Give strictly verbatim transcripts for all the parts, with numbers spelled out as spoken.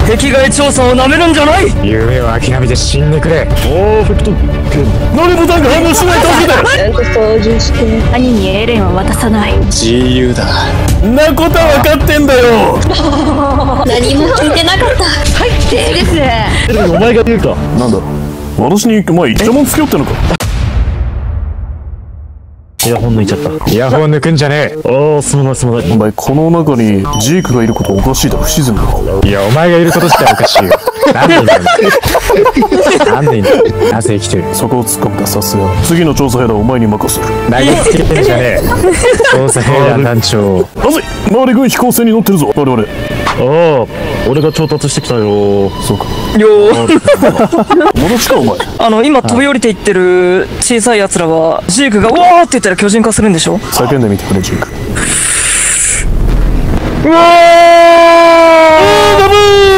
壁外調査をなめるんじゃない。 夢を諦めて死んでくれ。 パーフェクト。何ボタンが反応しない。助けて。 ちゃんと操縦して。 兄にエレンは渡さない。 自由だ。 んなことは分かってんだよ。 何も聞いてなかった。 はいでです。 お前が言うか。なんだ私にお前イチャモンつけよってのか。イヤホン抜いちゃった。 イヤホン抜くんじゃねえ。 ああ、すまないすまない。お前この中にジークがいることおかしいだろ。不自然だろ。 いやお前がいること自体おかしいよ。なんでいんだよ。なんでいんだよ。なぜ生きてる。 そこを突っ込んだ。さすが次の調査兵団はお前に任せる。 投げつけてんじゃねえ。調査兵団団長。 まずい周り軍飛行船に乗ってるぞ我々。ああ俺が調達してきたよ。そうかよー戻しかお前。 あの今飛び降りていってる小さい奴らはジークが「うわー!」って言ったら巨人化するんでしょ。 叫んでみてくれジーク。 うわーダブ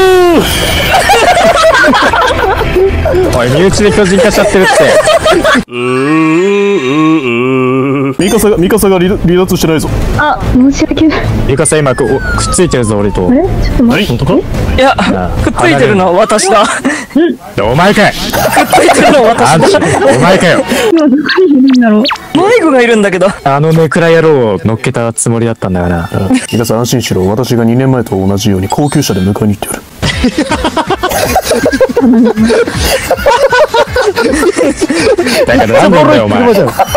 ーおい身内で巨人化しちゃってるって。 うーミカサがミカサが離離脱してないぞ。 あ、申し訳ない。 ミカサ今くくっついてるぞ俺と。 あれちょっと待って。 本当か。 いやくっついてるのは私だ。 お前かい。 くっついてるのは私だ。 お前かよ。 今どこにいるんだろう。 迷子がいるんだけど。 あのネクラ野郎を乗っけたつもりだったんだがな。 ミカサ安心しろ。私がにねんまえと同じように高級車で迎えに行ってやる。 だからなんでだよお前。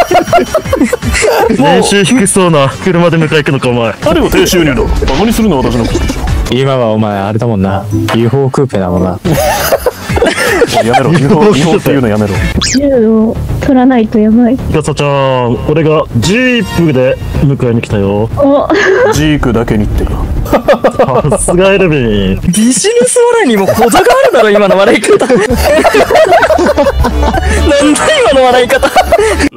年収低そうな車で迎え行くのかお前。誰を低収入だ。バカにするのは私のことでしょ。 今はお前あれだもんな。ユーフォー クーペだもんな。 やめろ。違法違法っていうのやめろ。 銃を取らないとやばい。 ミカサちゃん俺がジープで迎えに来たよ。 お、 ジークだけにってか。さすがエルビン。 ビジネス笑いにも程があるだろ今の笑い方。なんだ今の笑い方。 う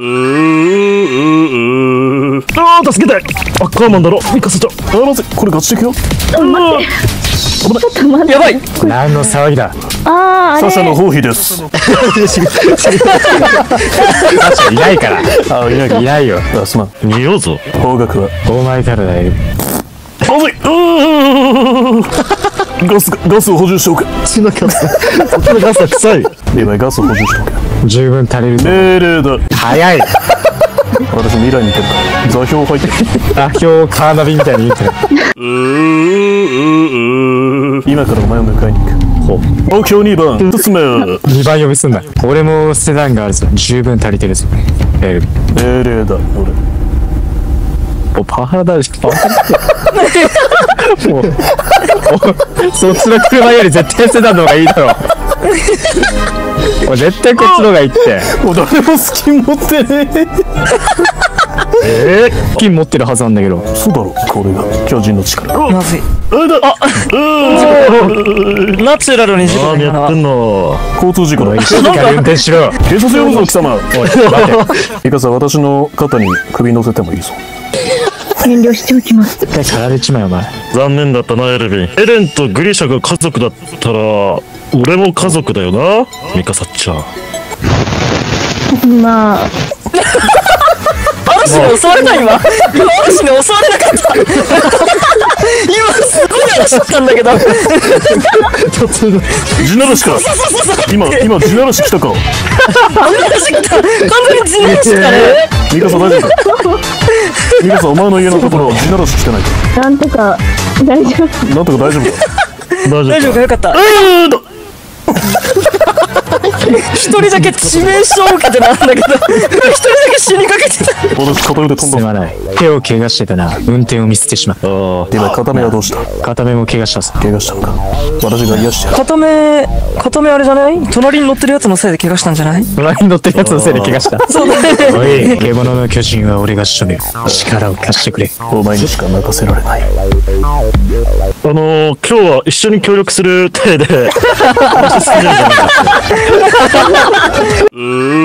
ーあー助けて。アッカーマンだろミカサちゃん。あまずいこれガチ的よ。 ちょっと待って。 やばい。 何の騒ぎだ。 あー、あれ。 サシャの包囲です。 サシャいないから。 あいないか。 いないよ。 あすまん。見ようぞ。方角はお前からだよ。 まずい。うーガスがガスを補充しておけ。血のガス。そっちのガスは臭い。今ガスを補充しておけ。 十分足りるぞ。 命令だ。 早い。 私未来に行けるか。座標入ってる。 座標カーナビみたいに言ってる。 うー今からお前を迎えに行く。目標にばん進め。 にばん呼びすんな。俺もセダンがあるぞ。十分足りてるぞ。エルビ命令だ俺。 おパワハラだし。パワハラもうそっちの車より絶対セダンの方がいいだろ。もう絶対こっちの方がいいって。 もう誰もスキン持ってねえ。 えー、金持ってるはずなんだけど。 そうだろこれが巨人の力。 まずい。 あだあナチュラルに事故何やってんの。交通事故だ。 しっかり運転しろ。 警察呼ぶぞ貴様。 おい待て。 ミカサ私の肩に首乗せてもいいぞ。 遠慮しておきます。 一回かられちまえお前。 残念だったなエルビン。エレンとグリシャが家族だったら俺も家族だよなミカサちゃん。 まあ。 嵐に襲われた今。今嵐に襲われなかった。今すごい話だったんだけど。 地ならしか。今今地ならし来たか。 嵐来た。完全に地ならし来たね。 ミカサ大丈夫。ミカサお前の家のところ地ならし来てないか。 なんとか大丈夫。 なんとか大丈夫だ。 大丈夫かよかった。一人だけ致命傷を受けてなんだけど、一人だけ死にかけてた。 私片腕飛んだ。 すまない。手を怪我してたな。運転を見捨ててしまった。 ああ今片目はどうした。 片目も怪我したさ。 怪我したのか。私が癒してやる。 片目、片目あれじゃない？隣に乗ってるやつのせいで怪我したんじゃない？ 隣に乗ってるやつのせいで怪我した。 そうだね。 おい、獣の巨人は俺が仕留める。力を貸してくれ。 お前にしか任せられない。あのー、今日は一緒に協力する体で話しすぎるんじゃないか。う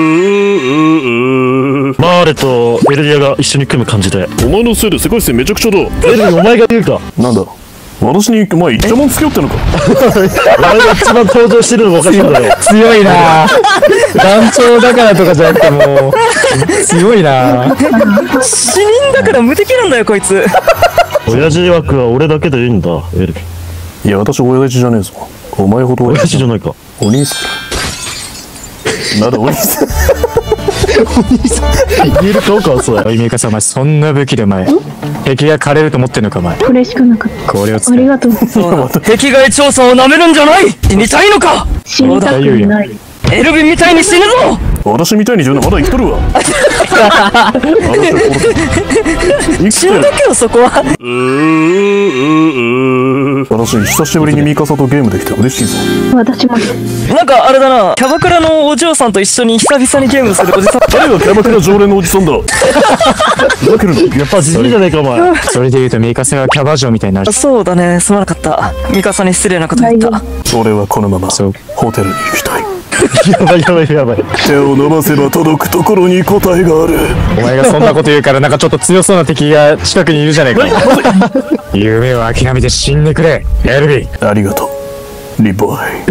ーマーレとエルディアが一緒に組む感じで。お前のせいで世界線めちゃくちゃだ。エルディお前が言うか。なんだ私にお前イチャモンつけよってのか。お前が一番登場してるのがおかしいんだよ。 強いな。団長だからとかじゃなくてもう強いな。 死人だから無敵なんだよこいつ。 親父枠は俺だけでいいんだエルディ。 いや、私親父じゃねえぞ。お前ほど親父じゃないか。 お兄さん。なんだお兄さん。 言えるかか、それ。 おいミカサ、お前そんな武器でお前敵が枯れると思ってんのかお前。 これしかなかった。 これを使え。 ありがとう。 壁外調査を舐めるんじゃない。死にたいのか。 死にたくない。 エルヴィンみたいに死ぬぞ。 私みたいに言うのまだ生きとるわ。 死ぬだけよそこは。 私久しぶりにミカサとゲームできて嬉しいぞ。 私も。 なんかあれだな、キャバクラのお嬢さんと一緒に久々にゲームするおじさん。 誰がキャバクラ常連のおじさんだ。だけどやっぱじじいじゃねえか、お前。 それで言うとミカサがキャバ嬢みたいになる。 そうだね、すまなかった。ミカサに失礼なこと言った。 俺はこのままそうホテルに行きたい。 やばいやばいやばい。 手を伸ばせば届くところに答えがある。 お前がそんなこと言うからなんかちょっと強そうな敵が近くにいるじゃないか。夢を諦めて死んでくれエルヴィン。 ありがとうリボーイ。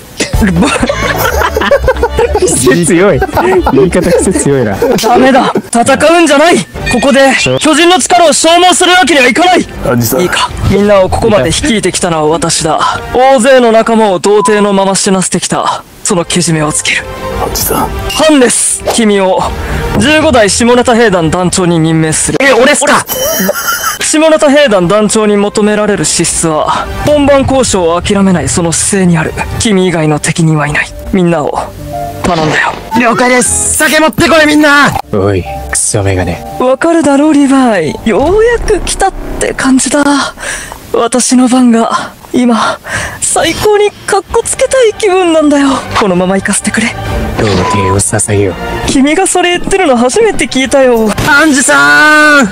癖強い。言い方癖強いな。 ダメだ、戦うんじゃない。ここで巨人の力を消耗するわけにはいかない。 アンジさん、 いいか、みんなをここまで率いてきたのは私だ。大勢の仲間を童貞のまま死なせてきた。そのけじめをつける。 アンジさん、 ハンネス、君をじゅうごだい下ネタ兵団団長に任命する。え、俺っすか。下ネタ兵団団長に求められる資質は本番交渉を諦めないその姿勢にある。君以外の敵人はいない。みんなを頼んだよ。 了解です。酒持ってこいみんな。おいクソメガネ。 わかるだろうリヴァイ。ようやく来たって感じだ。私の番が今最高にカッコつけたい気分なんだよ。このまま行かせてくれ。 童貞を捧げよう。 君がそれ言ってるの初めて聞いたよ。 ハンジさん。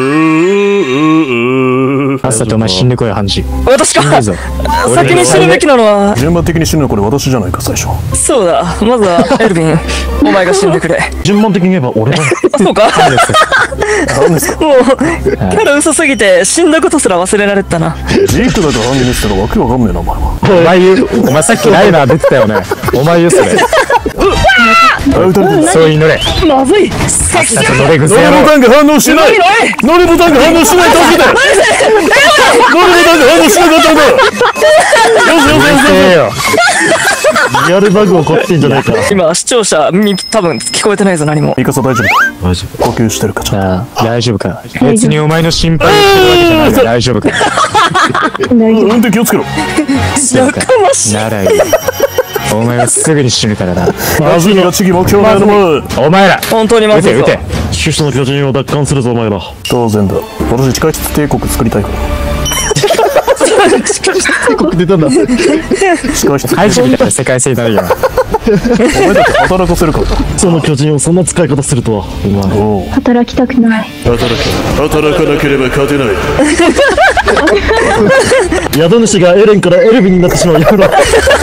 さっさとお前死んでこいハンジ。 私か。 いいぞ先に死ぬべきなのは。 順番的に死ぬのはこれ私じゃないか最初。 そうだ、まずはエルヴィン、お前が死んでくれ。 順番的に言えば俺だ。 そうか。 何ですか。 もうキャラ嘘すぎて死んだことすら忘れられてたな。 ジークだとハンディしたらわけわかんねえなお前は。 お前言う。お前さっきライナー出てたよね。お前言うそれ。 あ、撃たれてる。 そう祈れ。 まずい。 さっさと乗れグノリセ野郎。 ボタンが反応しない。ノリボタンが反応しない。助けて。ノリボタンが反応しなかったんだ。よしよしよしよし。 ええよ。 リアルバグ起こってんじゃないか。 今視聴者み多分聞こえてないぞ何も。 ミカサ大丈夫か。 マジ。 呼吸してるかちゃんと。 ああ大丈夫か。別にお前の心配をしてるわけじゃないから大丈夫か。 大丈運転気をつけろ。 そうか。ならいい。お前はすぐに死ぬからな。 まずいが次目標なのだ。 お前ら本当にまずいぞ。 撃て撃て。 首都の巨人を奪還するぞ、お前ら。 当然だ。私地下室帝国作りたいから。 出たんだ。 地下室。 ハイジみたいな世界線になるよ。 お前だって働かせるから。 その巨人をそんな使い方するとは。お前。 おう。 夫。働きたくない。 働け。働かなければ勝てない。 宿主がエレンからエルヴィンになってしまう。やめろ。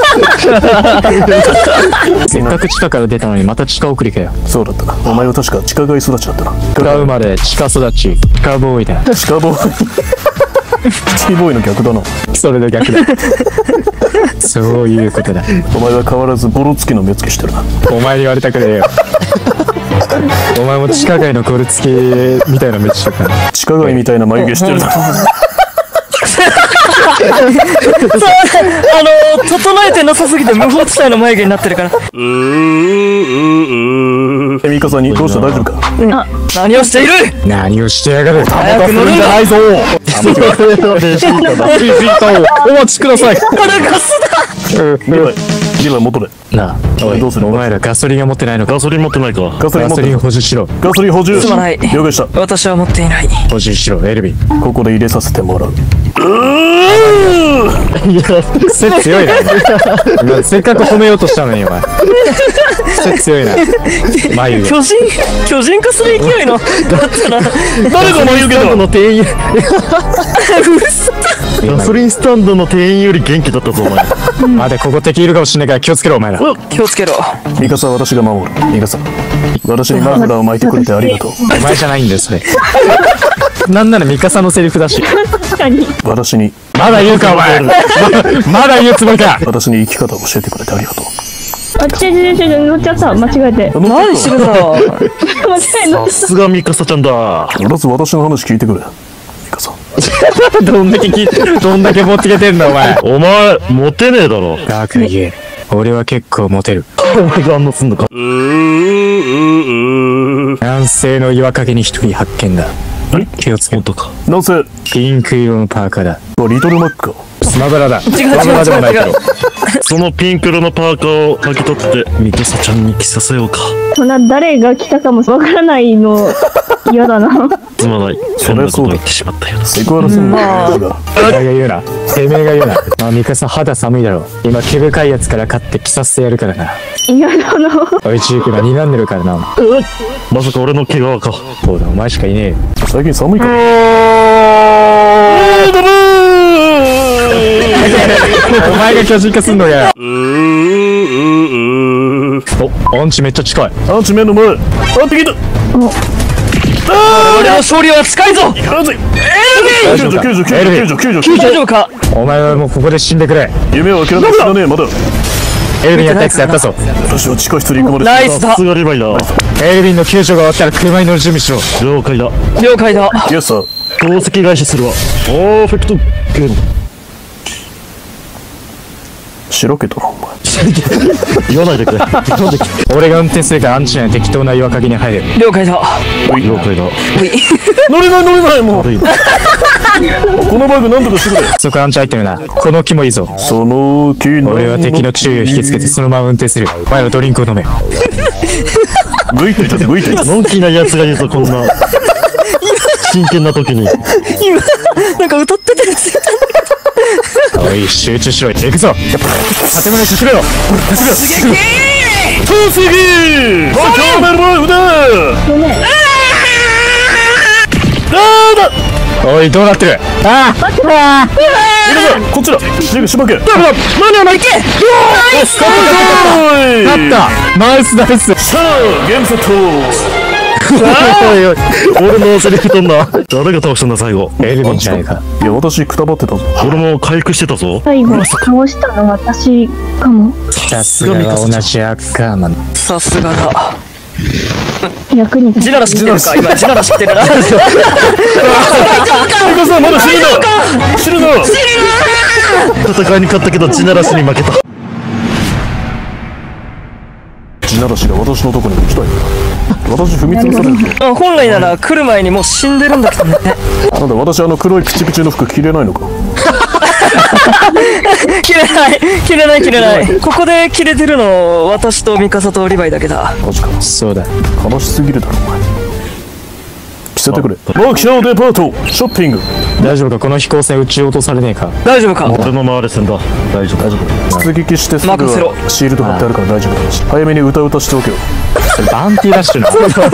せっかく地下から出たのにまた地下送りかよ。 そうだったな。お前は確か地下街育ちだったな。 地下生まれ地下育ち地下ボーイだ。 地下ボーイ。シティボーイの逆だな。 それの逆だ。そういうことだ。 お前は変わらずボロつきの目つきしてるな。 お前に言われたくねえよ。お前も地下街のコルつきみたいな目してるから。 地下街みたいな眉毛してるな。 そうあの整えてなさすぎて無法地帯の眉毛になってるから。 えミカさんにどうした大丈夫か。 何をしている。 何をしてやがる。 早く乗るんだ。 ないぞ。お待ちください。 これガスだ。 リヴァイリヴァイ元で。 なあ、おいどうするお前らガソリンが持ってないのか。 ガソリン持ってないか。 ガソリン持ってるガソリン。補充しろ。 ガソリン補充。 すまない了解した。 私は持っていない。 補充しろエルヴィン。 ここで入れさせてもらう。 癖強いな。せっかく褒めようとしたのにお前。癖強いな。眉毛。 巨人巨人化する勢いのだったな。 誰が眉毛だ。 の店員。 嘘だ。 ガソリンスタンドの店員より元気だったぞ、お前。 まだここ敵いるかもしれないから気をつけろお前ら。 気をつけろ。 ミカさんは私が守る。ミカさん私にマフラーを巻いてくれてありがとう。 お前じゃないんだよそれ。なんならミカサのセリフだし。 確かに。 私にまだ言うかお前。ままだ言うつもりか。 私に生き方を教えてくれてありがとう。 あ、違う違う違う、乗っちゃった。間違えて。 何してるんだろう。 間違え乗っさすがミカサちゃんだ。 まず私の話聞いてくれ。ミカさんどんだけき、どんだけ持ってけてんだお前。 お前、モテねえだろ。 だから言え。俺は結構モテる。 お前があんなすんのか。 南西の岩陰に一人発見だ。気をつけろ。 か。 なんせ、 ピンク色のパーカーだ。 リトルマックか。 スマブラだ。ス違う違うマブラでもないけど。 そのピンク色のパーカーを剥ぎ取って、ミカサちゃんに着させようか。 そんな誰が来たかもわからないの嫌だな。 すまない。そんなこと言ってしまったよ。 セクハラすんのやつが。 お前が言うな。てめえが言うな。まあ、ミカサ肌寒いだろ。今、毛深いやつから買って着させてやるからな。 嫌だな。 おい、チークな、睨んでるからな。 まさか俺の毛皮か。 そうだ、お前しかいねえよ。 最近寒いか。 お前が巨人化すんのや。お、アンチめっちゃ近い。 アンチ目の前。あってきた。 俺の勝利は近いぞ。 いかんぜ。 大丈夫かきゅうじゅうきゅうじゅうきゅうじゅうきゅうじゅうきゅうじゅうきゅうじゅう大丈夫か。 お前はもうここで死んでくれ。 夢を諦めて死なねえまだ。 エルヴィンやったやつやったぞ。 私は地下室に行くまで。 ナイスださす。がリヴァイだ。 エルヴィンの救助が終わったら車に乗る準備しろ。 了解だ。 了解だ。 イエスさん。 宝石返しするわ。パーフェクトゲーム。 しろけどなお前。 言わないでくれ。言わないでく俺が運転するからアンチには適当な岩陰に入れる。 了解だ。 れ。了解だ。 乗れない乗れないもう。 悪い。 このバイクなんとかしてくれ。 そこアンチ入ってるな。この木もいいぞ。 その木の。 俺は敵の注意を引きつけてそのまま運転する。お前はドリンクを飲め。 向いていた向いていた。 のんきな奴がいるぞ、こんな。真剣な時に。 今、なんか歌ってたやつ。 おい、集中しろ。行くぞ。建物に進めろ。 すげえ。 遠すぎー。バカめろ腕。 ごめん。 おい、どうなってる。ああ。 皆さんこっちだ。ジグしばけ。 マニアの行け。 勝った。ナイスナイス。 さあゲームセット。 おいおい、俺のセリフ飛んだ。誰が倒したんだ、最後。 エルヴィンじゃないか。 いや私くたばってたぞ。 俺も回復してたぞ。 最後、倒したの私かも。 さすがは同じアッカーマン。 さすがだ。 役に立つ。 ジナラ知ってるか。今ジナラ知ってるな。 ミカさんまだ死ぬな。死ぬな。 戦いに勝ったけど、地ならしに負けた。 地ならしが私のとこにも来たよ。私踏み潰されるぞ。 あ、本来なら来る前にもう死んでるんだけどね。 なんだ私あの黒いピチピチの服着れないのか。 切れない切れない切れない。ここで切れてるの私とミカサとリヴァイだけだ。 マジか。 そうだ。 悲しすぎるだろお前。着せてくれ。目標デパートショッピング。 大丈夫か。この飛行船撃ち落とされねえか。 大丈夫か。 俺の回れ線だ。大丈夫、大丈夫。 出撃してすぐ任せろはシールド貼ってあるから大丈夫だし、早めに歌うたしておけよ。 バンティーラッシュな。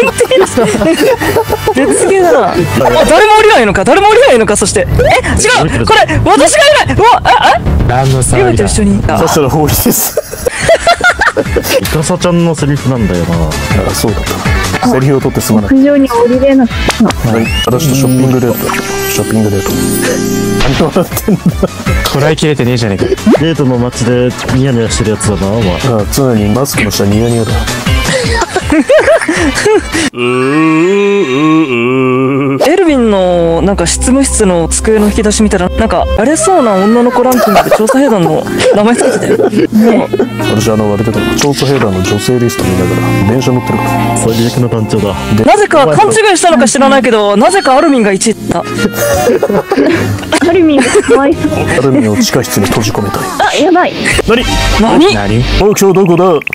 別ゲーだな。あ、誰も降りないのか誰も降りないのか。そしてえ、違うこれ私がいない。うわ、あ、あ、 何のリヴァイと騒ぎだ。 一緒に。あそしたら法律です。 イカサちゃんのセリフなんだよな。 あ、そうだったな。セリフを取ってすまない。 屋上に降りれなかった。 はい、私とショッピングデート。ショッピングデート。何笑ってんだ。 こらえきれてねえじゃねえか。 デートの街でニヤニヤしてるやつだな、お前。 ああ、常にマスクの下ニヤニヤだ。 エルヴィンのなんか執務室の机の引き出し見たらなんか荒れそうな女の子ランキングで調査兵団の名前つけてたよ。 私あのあれだと調査兵団の女性リスト見ながら電車乗ってるから。 最悪の団長だ。 なぜか勘違いしたのか知らないけどなぜかアルミンがいちいだった。 アルミンがかわいそう。 アルミンを地下室に閉じ込めたい。 あ、やばい。 何？ 何？ 何？ 目標どこだ？ おい。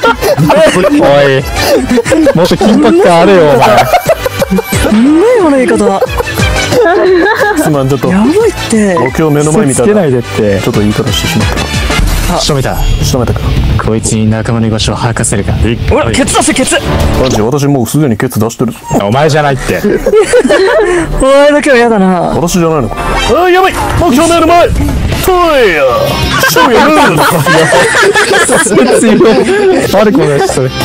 もっと緊迫感あれよ、お前。 なんだよの言い方。 すまん、ちょっとやばいって。 目標目の前見たらつけないでってちょっと言い方してしまった。 仕留めた。 仕留めたか。 こいつに仲間の居場所を吐かせるか。 ほらケツ出せケツ。 マジ私もうすでにケツ出してるぞ。 お前じゃないって。 お前だけは嫌だな。 私じゃないのか。ああ、やばい。目標目の前。トイヤショーやルール。 あれこれそれ。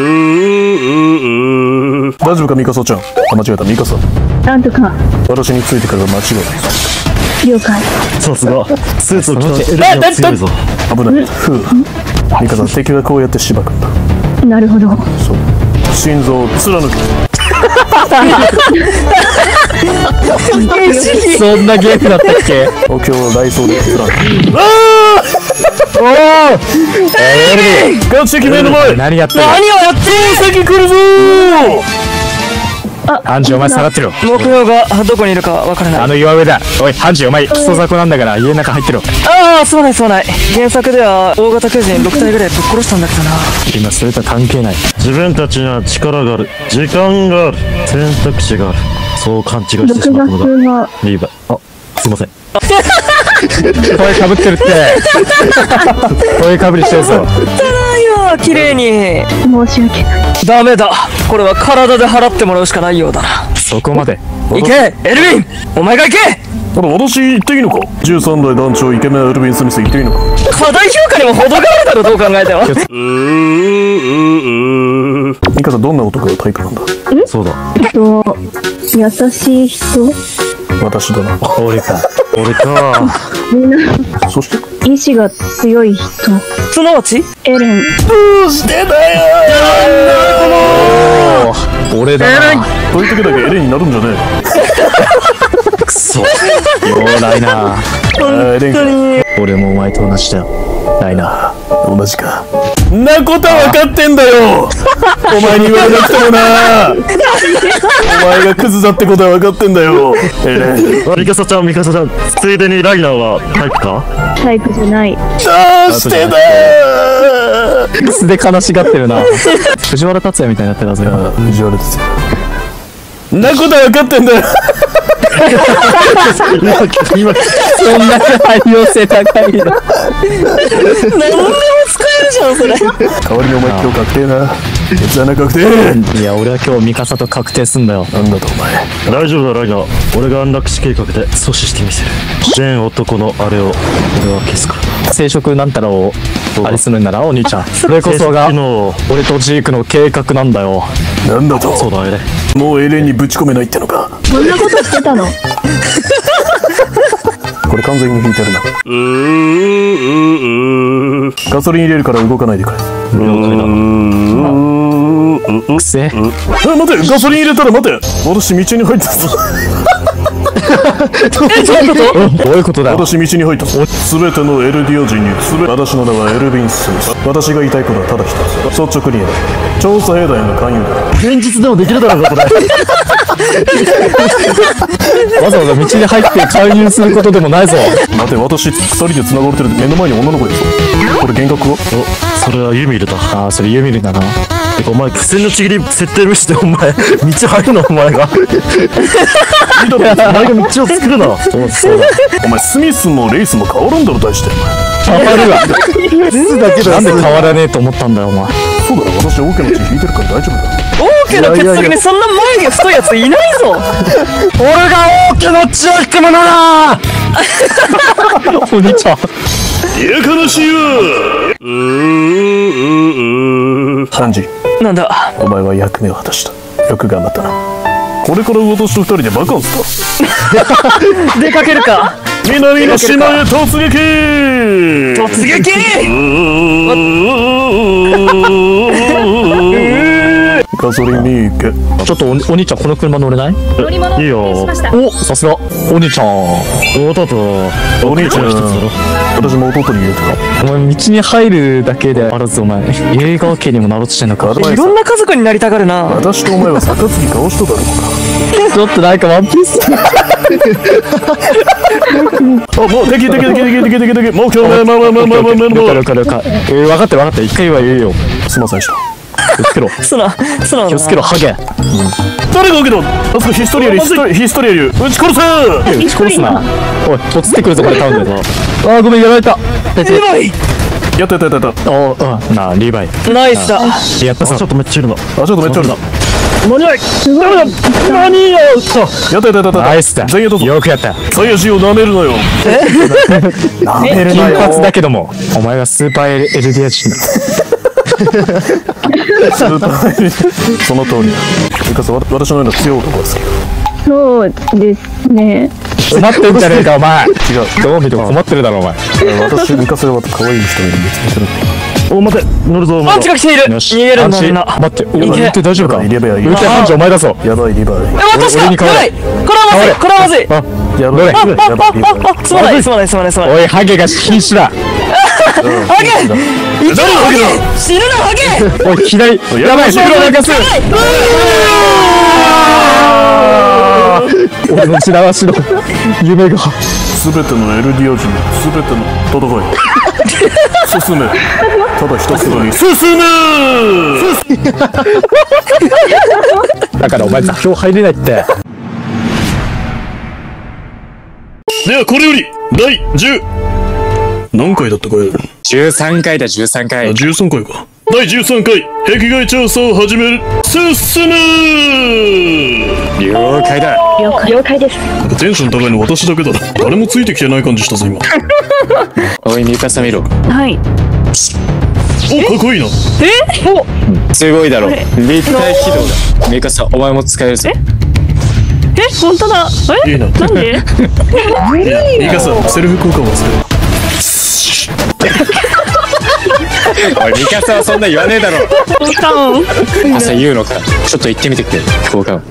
大丈夫かミカサちゃん。あ、間違えた。ミカサ。 なんとか。 私についてから間違いない。 了解。 さすが。スーツを着たエルヴィンは強いぞ。 危ない。ふう。ミカサ、敵はこうやってしばくんだ。 なるほど。 そう。心臓を貫く。 そんなゲームだったっけ？ お今日はダイソーでプラン。 おおエルディガチ的目の前。 何やってる？ 何をやって先来るぞハンジお前下がってろ。 目標がどこにいるかわからない。 あの岩上だ。おいハンジお前クソ雑魚なんだから家の中入ってろ。 ああ、すまないすまない。原作では大型巨人ろく体ぐらいぶっ殺したんだけどな。 今それとは関係ない。 自分たちには力がある、時間がある、選択肢がある。そう勘違いしてしまったの録が画がリーバイ。あ、すいません。 声かぶってるって声かぶりしてるぞ。 今綺麗に。 申し訳ない。 ダメだ。これは体で払ってもらうしかないようだな。 そこまで。 行けエルヴィン、お前が行け。 ただ私言っていいのか？じゅうさん代団長イケメンエルヴィン・スミス言っていいのか？ 過大評価にも程があるだろう、どう考えても。 ミカさんどんな男がタイプなんだ？ そうだ。 えっと、優しい人、 私だな。 俺か。 俺か。 みんなそして意志が強い人、 すなわちエレン。 どうしてだよお俺だな。 そういう時だけエレンになるんじゃねくそ。ようないな。 え。あーエレンか俺もお前と同じだよ。ないな。 同じか。んなことは分かってんだよお前に言われなくてもなお前がクズだってことは分かってんだよエレン。 ミカサちゃん、ミカサちゃん。ついでにライナーはタイプか？ タイプじゃない。 どうしてだよ素で悲しがってるな。藤原竜也みたいになってたぞ今。 藤原ですよ。んなことは分かってんだよ今、 そんな汎用性高いな。 何でも使えるじゃんそれ。 代わりにお前今日確定な。血穴確定いや俺は今日ミカサと確定すんだよ。 なんだとお前。 大丈夫だ、ライナー。俺が安楽死計画で阻止してみせる。全男のあれを、俺は消すから。 生殖なんたらをありするんならお兄ちゃん。それこそが昨日、 俺とジークの計画なんだよ。 なんだとそうだ、エレン。 もうエレンにぶち込めないってのか。 そんなことしてたの？ これ完全に引いてるな。ガソリン入れるから動かないでくれ。 了解だ。 くせ。 え、待て、ガソリン入れたら待て、私道に入ったぞ。 どういうことだよ。 私道に入ったぞ。すべてのエルディア人にすべ私の名はエルヴィン・スミス。私が言いたいことはただ一つ。率直に言えば調査兵団への関与だ。 現実でもできるだろうか、これ。 わざわざ道に入って介入することでもないぞ。 待て、私二人で繋がれてる目の前に女の子いるぞ。これ幻覚は？ お、それはユミルだ。 ああそれユミルだな。 てかお前、癖のちぎり設定無視でお前、道入るのお前が。 いいだろ、 お前が道を作るな。そうそうだ。 お前スミスもレイスも変わるんだろ、大して。 変わるわ。なんで変わらねえと思ったんだよお前。 そうだろ、私オーケーの血引いてるから大丈夫だ。 王家の結束にそんな眉毛太いやついないぞ。 俺が王家の血を引くものだ。お兄ちゃん。 やかましいわ。ハンジ、 なんだ。 お前は役目を果たした。よく頑張ったな。これから私と二人でバカンスだ。 出かけるか。 南の島へ突撃。 突撃。 ガソリンに行け。 ちょっとおお兄ちゃんこの車乗れない？ いいよ。 おさすがお兄ちゃん。 弟と、 お兄ちゃん、 一つだろ。 私も弟に言うとか。 お前道に入るだけであらずお前映画系にもなろうとしてんのか。 お前いろんな家族になりたがるな。 私とお前は杯交わしただろうちょっとなんかワンピース。 か。あ、もう敵敵敵敵敵敵敵。もう今日ね、まあまあまあまあまあまあ了解了解了解。えー、分かった分かった。一回は言うよ。 すいませんでした。 気をつけろ。 そな、そな。 気をつけろハゲ。 誰が受けた？あそこヒストリアリヒストリヒストリアリ撃ち殺せ。 撃ち殺すな。おい落ちてくるぞこれタウンで。あーごめんやられた。 リヴァイ。 やったやったやったやっおうんなあリヴァイナイスだ。 やったさ。 ちょっとめっちゃいるな。 た。あ、ちょっとめっちゃあるな。 間に合い。 何よ。やったやったやったやった。 ナイスだ。 全員どうぞ。 よくやった。 サイヤ人を舐めるなよ。舐める金なよ。 髪だけどもお前はスーパーエルエルディア人だ。 スーパーその通り。ミカさん、わ私のような強い男が好き。 そうですね。 困ってんじゃねえかお前。 違う。 どう見ても困ってるだろお前。 私、ミカさんは可愛い人がいるんで見つけてるんだよ。 お、待て、乗るぞ、お前パンチが来ている。逃げるんだみんな。 待って、 いけ撃って大丈夫か？撃リバイって班長お前だぞ。 やばい、リバイ。 え、私か。 俺にやばい。 代われこれはまずい。これはまずい。 あ、 やばい、 どれやばい、やばい、リバイ。 あ、すまない、すまない、すまない、すまない。 おい、ハゲが瀕死だ。 ハゲ。生きろハゲ。死ぬなハゲ。 おい、左。やばい、黒なんかする。俺の血流しの夢が。 すべてのエルディア人のすべての戦い進め、ただひたすらに進め。 だからお前座標入れないって。 ではこれよりだいじゅう何回だったかやじゅうさんかいだ、じゅうさんかい。 あ、じゅうさんかいか。だいじゅうさんかい壁外調査を始める。進め。 了解だ。 了解了解です。 なんかテンション高いの私だけだな。誰もついてきてない感じしたぞ今。 おい、ミカサ見ろ。 はいお、かっこいいな。 すごいだろ。立体起動だ。ミカサ、お前も使えるぞ。 え本当だえいいな。 なんでいいかさ、セルフ効果を忘れる。 おい、ミカサはそんな言わねえだろ。 効果音朝言うのか。ちょっと言ってみてくれ。効果音。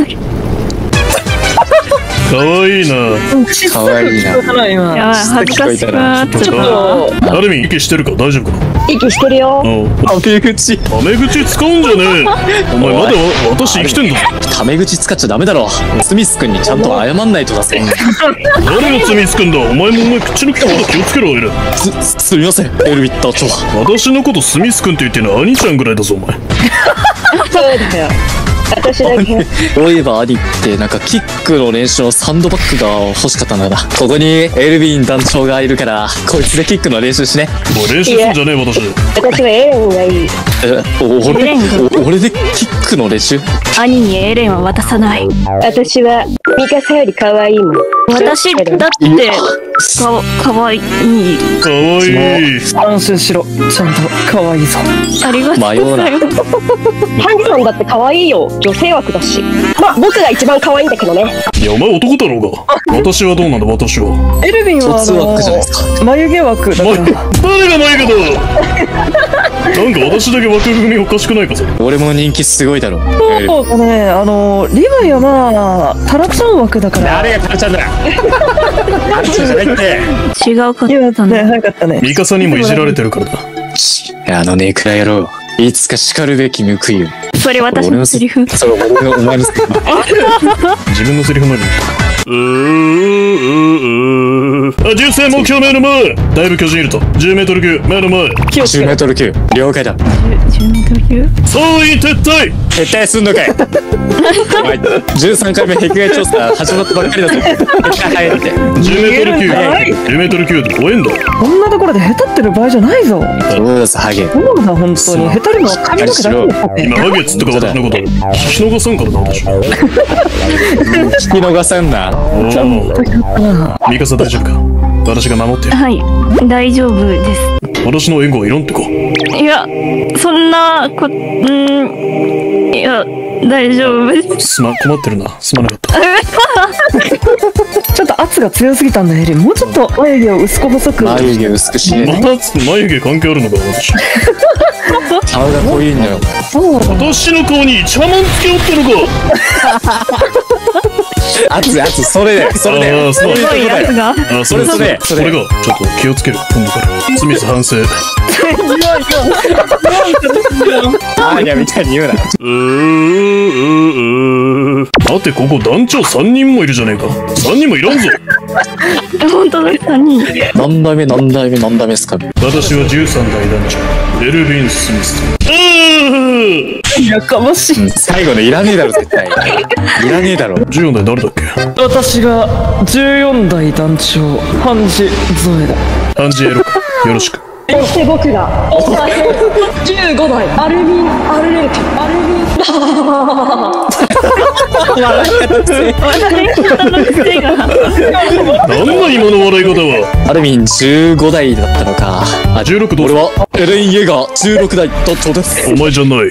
かわいいな。 かわいいな。 やばい恥ずかしくなっちゃったアルミン、息してるか大丈夫かな。 息してるよ。 あ、 タメ口。 タメ口使うんじゃねえ。お前まだわ私生きてんだぞ。 タメ口使っちゃダメだろ。スミス君にちゃんと謝んないとだぜ。 誰が罪つくんだ。お前もお前口の利き方気をつけろエレ。 す、すみません、エルビットと。 私のことスミス君って言ってんの兄ちゃんぐらいだぞお前。 そうだよ。私だけ。 そういえば兄ってなんかキックの練習のサンドバッグが欲しかったんだな。ここにエルビン団長がいるからこいつでキックの練習しね。 おい練習すんじゃねえ私。 私はエレンがいい。 え、お俺お俺でキックの練習？ 兄にエレンは渡さない私はミカサより可愛いもん。 私だってかかわいいかわいい。 安心しろ。ちゃんと可愛いぞ。 ありがとうございますハンジさんだって可愛いよ。女性枠だし。まあ僕が一番可愛いんだけどね。 いやお前男だろうが。私はどうなんだ私は。 エルヴィンはあ卒枠じゃないですか。 の眉毛枠だかま、 ら。 誰が眉毛だ。なんか私だけ枠組みおかしくないかそれ。 俺も人気すごいだろ。エルそうだね、あのリヴァイはまあタラちゃん枠だから。 誰がタラちゃんだ。タラちゃんじゃないって。 違うかっいやたねね早かったね。 ミカサにもいじられてるからだ。 あのネクラ野郎、いつか叱るべき報いを。 それ私のセリフそれ俺のお前のセリフ。 自分のセリフまで。うーうーあ、銃声目標目の前。だいぶ巨人いると。じゅうメートル級目の前。 じゅうメートル級了解だ。 じゅうメートル級総員撤退。 撤退すんのかい。お前じゅうさんかいめ壁外調査始まったばっかりだぞ。早いって。 じゅうメートル級。 逃げるんかいじゅうメートル級で怖えんだ。 こんなところでへたってる場合じゃないぞ。 そうですハゲ。 そうだ本当にへたるのは髪の毛だけだって。 今ハゲっつったか私のこと。聞き逃さんからな私。 聞き逃さんな。 おお。ミカサ大丈夫か。私が守ってやる。 はい大丈夫で私の援護はいらんってか。 すいやそんなこうんいや大丈夫ですすま困ってるな。すまなかった。 ちょっと圧が強すぎたんだエリン。もうちょっと眉毛を薄く細く。 眉毛薄くしねまた眉毛関係あるのか私。 顔が濃いんだよ。 そうだ。 私の顔にイチャモンつけおったのか。 圧圧それだよそれだよ。 ああそうすごいやつがあ、それそれそれがちょっと気をつける今度から。スミス反省。 アーニャみたいに言うな。 うーうーだってここ団長さんにんもいるじゃねえか。さんにんもいらんぞ。 本当ださんにん何代目何代目何代目ですか。 私はじゅうさんだい団長エルヴィン・スミス。うーやかましい。 最後のいらねえだろ絶対。いらねえだろ。 じゅうよんだい誰だっけ。 私がじゅうよんだい団長ハンジ・ゾエだ。 ハンジエロかよろしく。 そして僕がじゅうごだいアルミン・アルレーテアルミン。 笑い方の癖がなんだ今の笑い方は。 アルミンじゅうごだいだったのか。あじゅうろくどうぞ。 俺はエレン・イェガーじゅうろくだい団長です。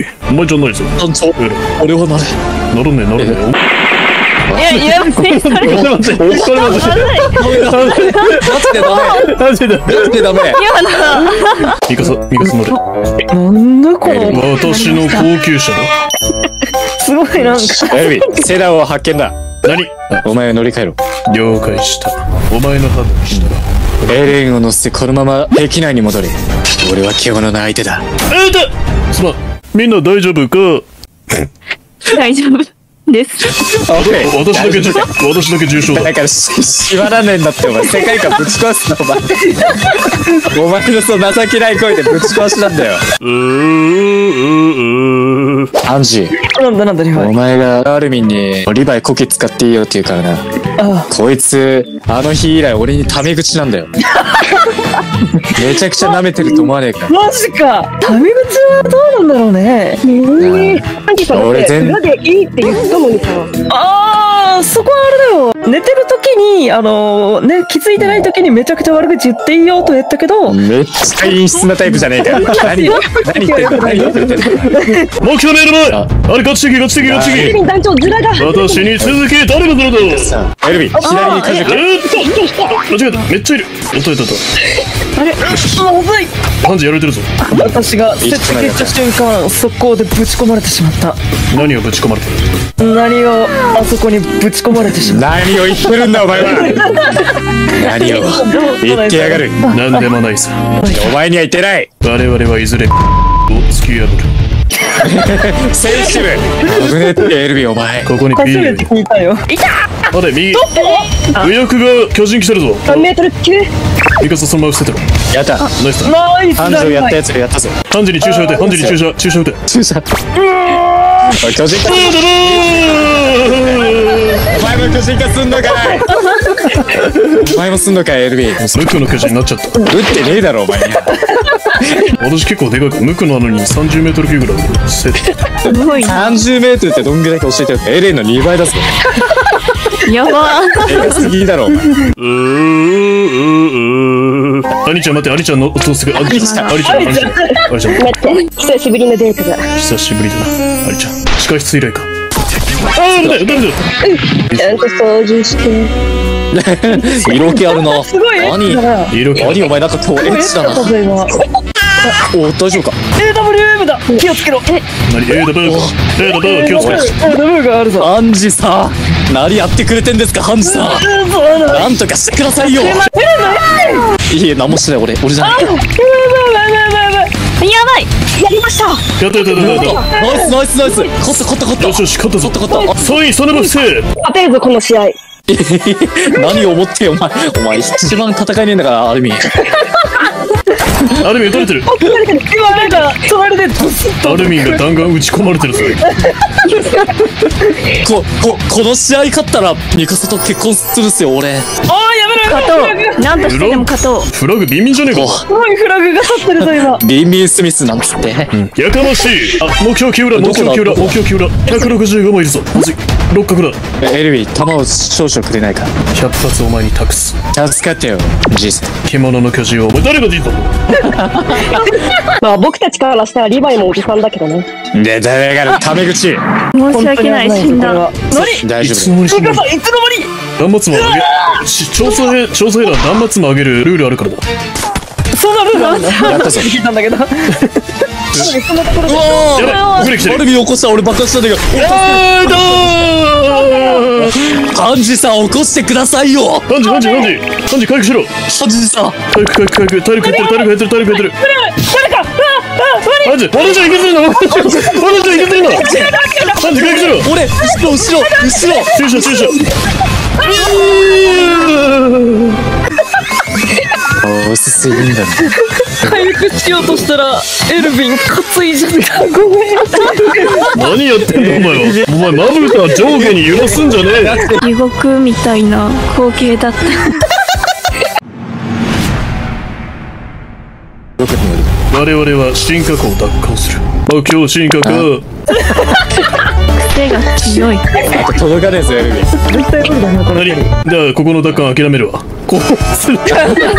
お前じゃないお前じゃないぞ。 団長エレ俺はなれ。 ならねえならねえ。 いやいや別にそれこれ待って、これ待って。 マジでダメ。 マジで。 マジでダメ。 今のミカサ、ミカサ乗れ。 なんだこの、 私の高級車だ。 すごいなんか。 エルビー、セダンを発見だ。 何？ お前は乗り換えろ。 了解した。お前の判断したら。 エレンを乗せてこのまま駅内に戻れ。俺は獣の相手だ。 えーだすまん。みんな大丈夫か？ 大丈夫です私だけじゅ、私だけ重症だ。 だからし、縛らねえんだって、お前。世界観ぶち壊すな、お前。お前のその情けない声でぶち壊しなんだよ。 うーうーアンジー、 なんだなんだリヴァおイ。 前がアルミンにリヴァイコキ使っていいよって言うからな。 あこいつ、あの日以来俺にタメ口なんだよ。めちゃくちゃ舐めてると思わねえか。 マジか。タメ口はどうなんだろうね。 えー、アンジさんだって俺全裏でいいって言ったのにさ。 ああ、そこはあれだよ。寝てる時に、あのね、気づいてない時にめちゃくちゃ悪口言っていいよと言ったけど、 めっちゃ陰湿なタイプじゃねえかよ。何、何言ってんだ、何言ってんだ。 目標の目の前。あれ、ガチ的、ガチ的、ガチ的。 エルヴィン団長ズラが。 私に続き、誰がズラだ？ さあ、エルビー、左に舵えけ。 ー、間違えた。めっちゃいる。おっといたいた。 あれ、まずい。 ハンジやられてるぞ。 私が接触した瞬間、速攻でぶち込まれてしまった。 何をぶち込まれてる？ 何をあそこにぶち込まれてしまった。 何を言ってるんだ、お前は。何を言ってやがる。 なんでもないさ。 お前には言ってない。 我々はいずれを突き破る。 センシティブ。危ねえって、エルビー、お前。 ここに初 P めて聞いたよ。 あれ、右。右翼が巨人来てるぞ。 さんメートル級。 ミカサそのまま伏せてろ。 やった。 ナイスだ。 ナイスだハンジをやったやつでやったぞ。 ハンジに注射打て、ハンジに注射、注射打て。 注射。おい、巨人化。お前も巨人化すんのかい。お前もすんのかい、エルビー。 ムクの巨人になっちゃった。 打ってねえだろ、お前。 私結構でかく、ムクのなのにさんじゅうメートル級ぐらい伏せて。 すごいな。 さんじゅうメートルってどんぐらいか教えてよ。エレンのにばいだぞ。 やばでかすぎだろ、お前。 うーうーアニちゃん待って、アニちゃんの音すぐ。アニちゃん、アニちゃん、アニちゃん。アニちゃん、 待って、久しぶりのデートだ。 久しぶりだな。アニちゃん、地下室以来か。あー、待って、待って。 ちゃんと掃除して。 色気あるな。 すごい。 何色気。 何お前なんか今日エッチだな。お、大丈夫か。 エーダブリューエム だ。気をつけろ。え、 何 ?A だ、ブーか。A だ、ブー、気をつけろ。 エーダブリューがあるぞ。 ハンジさん、何やってくれてんですか、ハンジさん。 そうだ。 なんとかしてくださいよ。いいえ、何もしてない、俺、俺じゃない。 い。やばい。 やりました。 やったやったやったやった。 ナイスナイスナイス。勝った勝った勝った。 よしよし、勝ったぞ。 勝った勝った。 そうい、その分せ。 勝てるぞ、この試合。 何を思ってお前、お前一番戦えねえんだから、アルミン。 アルミン撃たれてる。 今なんか隣でドスッと。 アルミンが弾丸撃ち込まれてるぞ。 こ、こ、この試合勝ったら、ミカサと結婚するっすよ、俺。 ああ、やめろ勝とう。なんとしてでも勝とう。 フラグビンビンじゃねえか。 こすごいフラグが立ってるぞ今。 ビンビンスミスなんつって。 やかましい。あ、目標木浦、目標木浦、目標木浦。ひゃくろくじゅうごもいるぞ。まずい。六角だ。 エルビー、弾を少々くれないか。 ひゃく発お前に託す。 助かってよ、ジスト。 獣の巨人をお前誰がジート？ まあ僕たちからしたらリヴァイもおじさんだけどね。 で、誰がタメ口。 申し訳ない。死んだ。 何？ い大丈夫。 つの間に死んだミカさんいつの間に？ 断末魔をあげ、し調査兵、調査兵団断末魔をあげるルールあるからだ。 そんなルールなんだ。 やったぞ。 聞いたんだけど。そんなところで。 おやばい、グレ来てる。 アルミン起こした俺爆発したんだけど。 あーだーハンジさん起こしてくださいよ。 ハンジ、ハンジ、ハンジ、ハンジ回復しろ。 ハンジさん。 体育、回復、回復、体力減ってる、体力減ってる、体力減ってる。 誰か。ああ、 ハンジ、俺じゃいけてるの、俺じゃいけてるの。ハンジ回復しろ。 俺、後ろ、後ろ、後ろ。 注射、注射。 おすすいいんだね。 回復しようとしたらエルヴィン担いじゃった。ごめん。 何やってんだお前は。お前まぶた上下に揺らすんじゃねえ。 地獄みたいな光景だった。 我々は進化湖を奪還する。目標進化か。 癖が強い。 あと届かねえぞ、エルビン。 絶対無理だなこれ。 何？じゃあここの奪還諦めるわ。こうする。 軽い。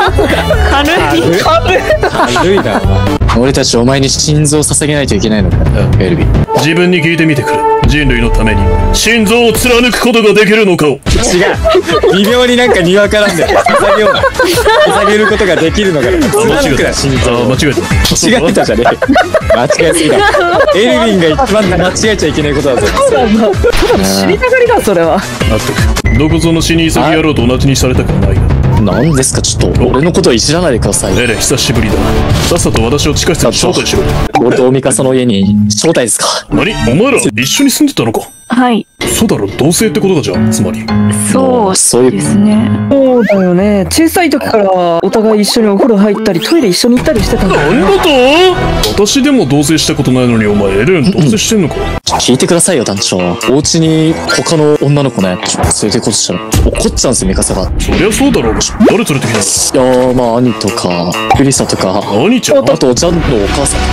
軽いな、お前。俺たちお前に心臓を捧げないといけないのか、エルビン。 自分に聞いてみてくれ。 人類のために心臓を貫くことができるのかを。 違う。微妙になんかにわかなんだよ。捧げようが。捧げることができるのか。貫くな、心臓。 あ間違えた。 間違えたじゃねえ。間違えすぎだ。エルヴィンが一番間違えちゃいけないことだぞ。 そうなんだ。ただ死にたがりだ、それは。 まったくどこぞの死に急ぎ野郎と同じにされたくはないが。 何ですか、ちょっと俺のことをいじらないでください。 エレン久しぶりだ。さっさと私を地下室に招待しろ。 俺とミカサの家に招待ですか。 何お前ら一緒に住んでたのか。 はい。 そうだろ、同棲ってことだじゃん、つまり。 そうそういうですね。 そうだよね。小さい時からお互い一緒にお風呂入ったり、トイレ一緒に行ったりしてたんだよね。 何だと。私でも同棲したことないのにお前エレン同棲してんのか。 聞いてくださいよ団長。お家に他の女の子ね連れてこうとしたら怒っちゃうんですよミカサが。 そりゃそうだろうが。誰連れてきたの。 いやーまあ兄とかクリサとか兄ちゃん。 あとジャンのお母さん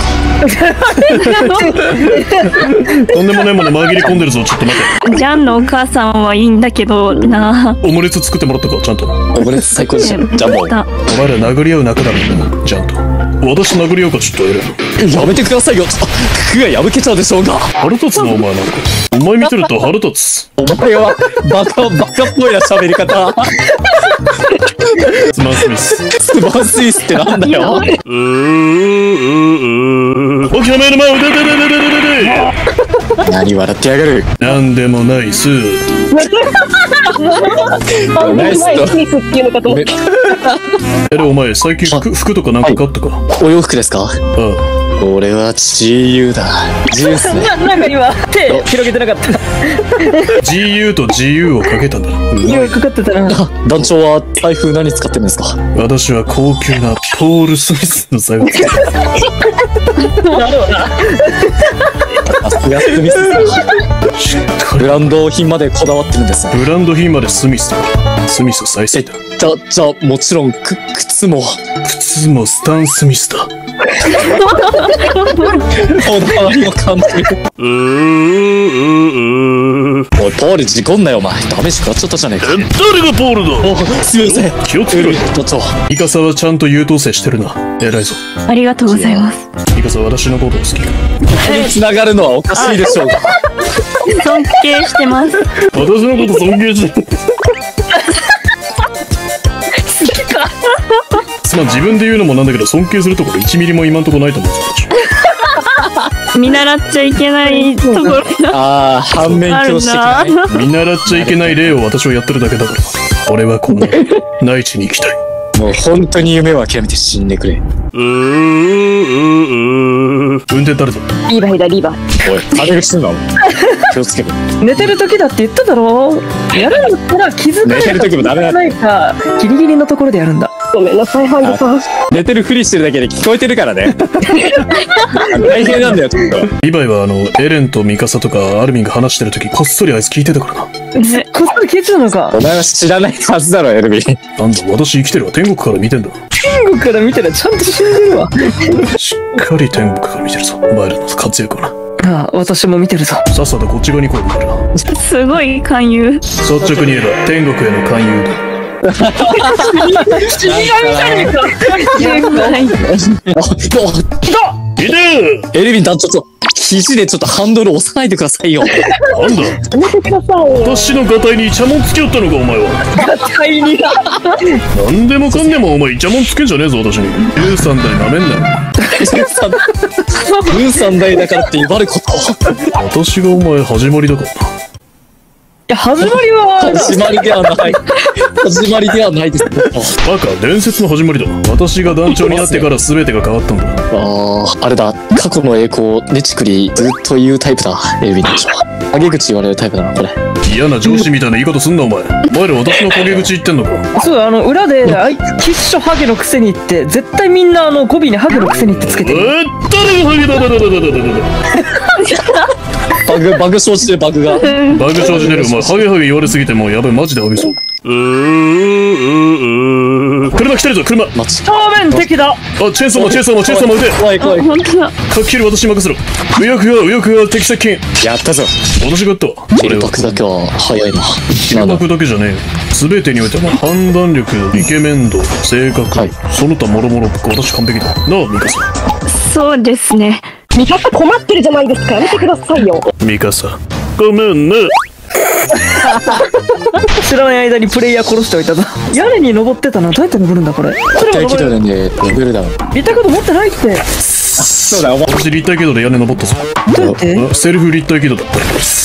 とんでもないもの紛れ込んでるぞ。ちょっと待て。 ジャンのお母さんはいいんだけどな。 オムレツ作ってもらったかちゃんと。 オムレツ最高でした。じゃあもうお前ら殴り合う仲だろうな、ちゃんと。私殴り合うかちょっとエレン。 やめてくださいよ。服が破けちゃうでしょうが。 腹立つなお前なんか。お前見てると腹立つ。 お前はバカバカっぽいな喋り方。 スマンスミス。 スマンスイスってなんだよ。 うーうー起きた目の前を出て出て出て出て。 何笑ってやがる。 なんでもないす。 ナイスとスミスっていうのかと思っめた。 エレンお前最近服服とかなんか買ったか。 お洋服ですか。 あ俺は自由だ。自由っすね。 ななんか今、手広げてなかった。 ジーユー と ジーユー をかけたんだ。 今かかってたな。 団長は財布何使ってるんですか。 私は高級なポール・スミスの財布。 さすがスミス。ブランド品までこだわってるんですね。 ブランド品までスミスだ。スミス最え、 先だ。 じゃ、じゃあもちろんく靴も靴もスタン・スミスだ。 こだわりを感じる。 うーうーおいポール事故んなよお前。ダメージ食らっちゃったじゃねえか。 誰がポールだ。 おすみません。 気をつけろよ。 団長。 ミカサはちゃんと優等生してるな。偉いぞ。 ありがとうございます。 ミカサは私のことを好きか。 繋がるのはおかしいでしょうが。 尊敬してます。 私のこと尊敬してる。まあ自分で言うのもなんだけど尊敬するところいちミリも今んとこないと思うんですよ。 見習っちゃいけないところがああ、反面教師的なね。 見習っちゃいけない例を私はやってるだけだから。俺はこの内地に行きたい。 もう本当に夢を諦めて死んでくれ。 うーうー運転誰だ。 リーバイだ、リーバイ。 おい、金口すんな。気をつけろ。 寝てる時だって言っただろ。やるんだったら気づかない寝てる時もダメだないかギリギリのところでやるんだ。 ごめんなさい、ハンジさん。 寝てるふりしてるだけで聞こえてるからね。大変なんだよ、ちょっと。 リヴァイはあのエレンとミカサとかアルミンが話してる時こっそりあいつ聞いてたからな。 こっそり聞いてたのか。 お前は知らないはずだろ、エルビー。 なんだ私生きてるわ。天国から見てんだ。 天国から見たらちゃんと死んでるわ。 しっかり天国から見てるぞ。お前らの活躍をな。 ああ、私も見てるぞ。 さっさとこっち側に来い。お前らすごい勧誘。 率直に言えば天国への勧誘だ。 死神じゃねえか。 いてエルビン団長、ちょっと、肘でちょっとハンドル押さないでくださいよ。 なんだやめてくださいよ。 私のガタイにイチャモンつけよったのかお前は。 タイになんでもかんでもお前イチャモンつけんじゃねえぞ私に。じゅうさんだいなめんなよ。 分三代だからって威張ること。 私がお前始まりだからな。 いや、始まりは始まりではない。始まりではないです。 バカ、伝説の始まりだ。私が団長になってから全てが変わったんだ。 ああ、あれだ。過去の栄光をねちくりずっと言うタイプだ、エルビン団長。陰口言われるタイプだな、これ。 嫌な上司みたいな言い方すんなお前。お前ら私の陰口言ってんのか。 そう、あの裏であいつキッシュハゲのくせにって絶対みんなあの語尾にハゲのくせにってつけてえる。 ー、誰がハゲだだだだだだだだ。 バグ、バグ生じてるバグが。 バグ生じてる。お前ハゲハゲ言われすぎてもうやばいマジでハゲそう。うーうーうー車来てるぞ車。 マジ。 正面敵だ。 あ、チェーンソーマンチェーンソーマンチェーンソーマン腕。 怖い怖い。 本当だ。 かっきり私に任せろ。右翼が右翼が敵接近。 やったぞ。 私がやったわ。それはバグだけは早いな。 切り幕だけじゃねえよ。全てにおいては判断力、イケメン度、性格、 はいその他もろもろ私完璧だ。なあミカサ。 そうですね。 味方困ってるじゃないですか。やめてくださいよ。 ミカサ、 ごめんね。 知らない間にプレイヤー殺しておいたな。屋根に登ってたな。どうやって登るんだこれ。それも登れる。 でレベルダウン。 立体こと持ってないって。 そうだ、お前。 私立体軌道で屋根登ったぞ。 どうやってあセルフ立体軌道だった。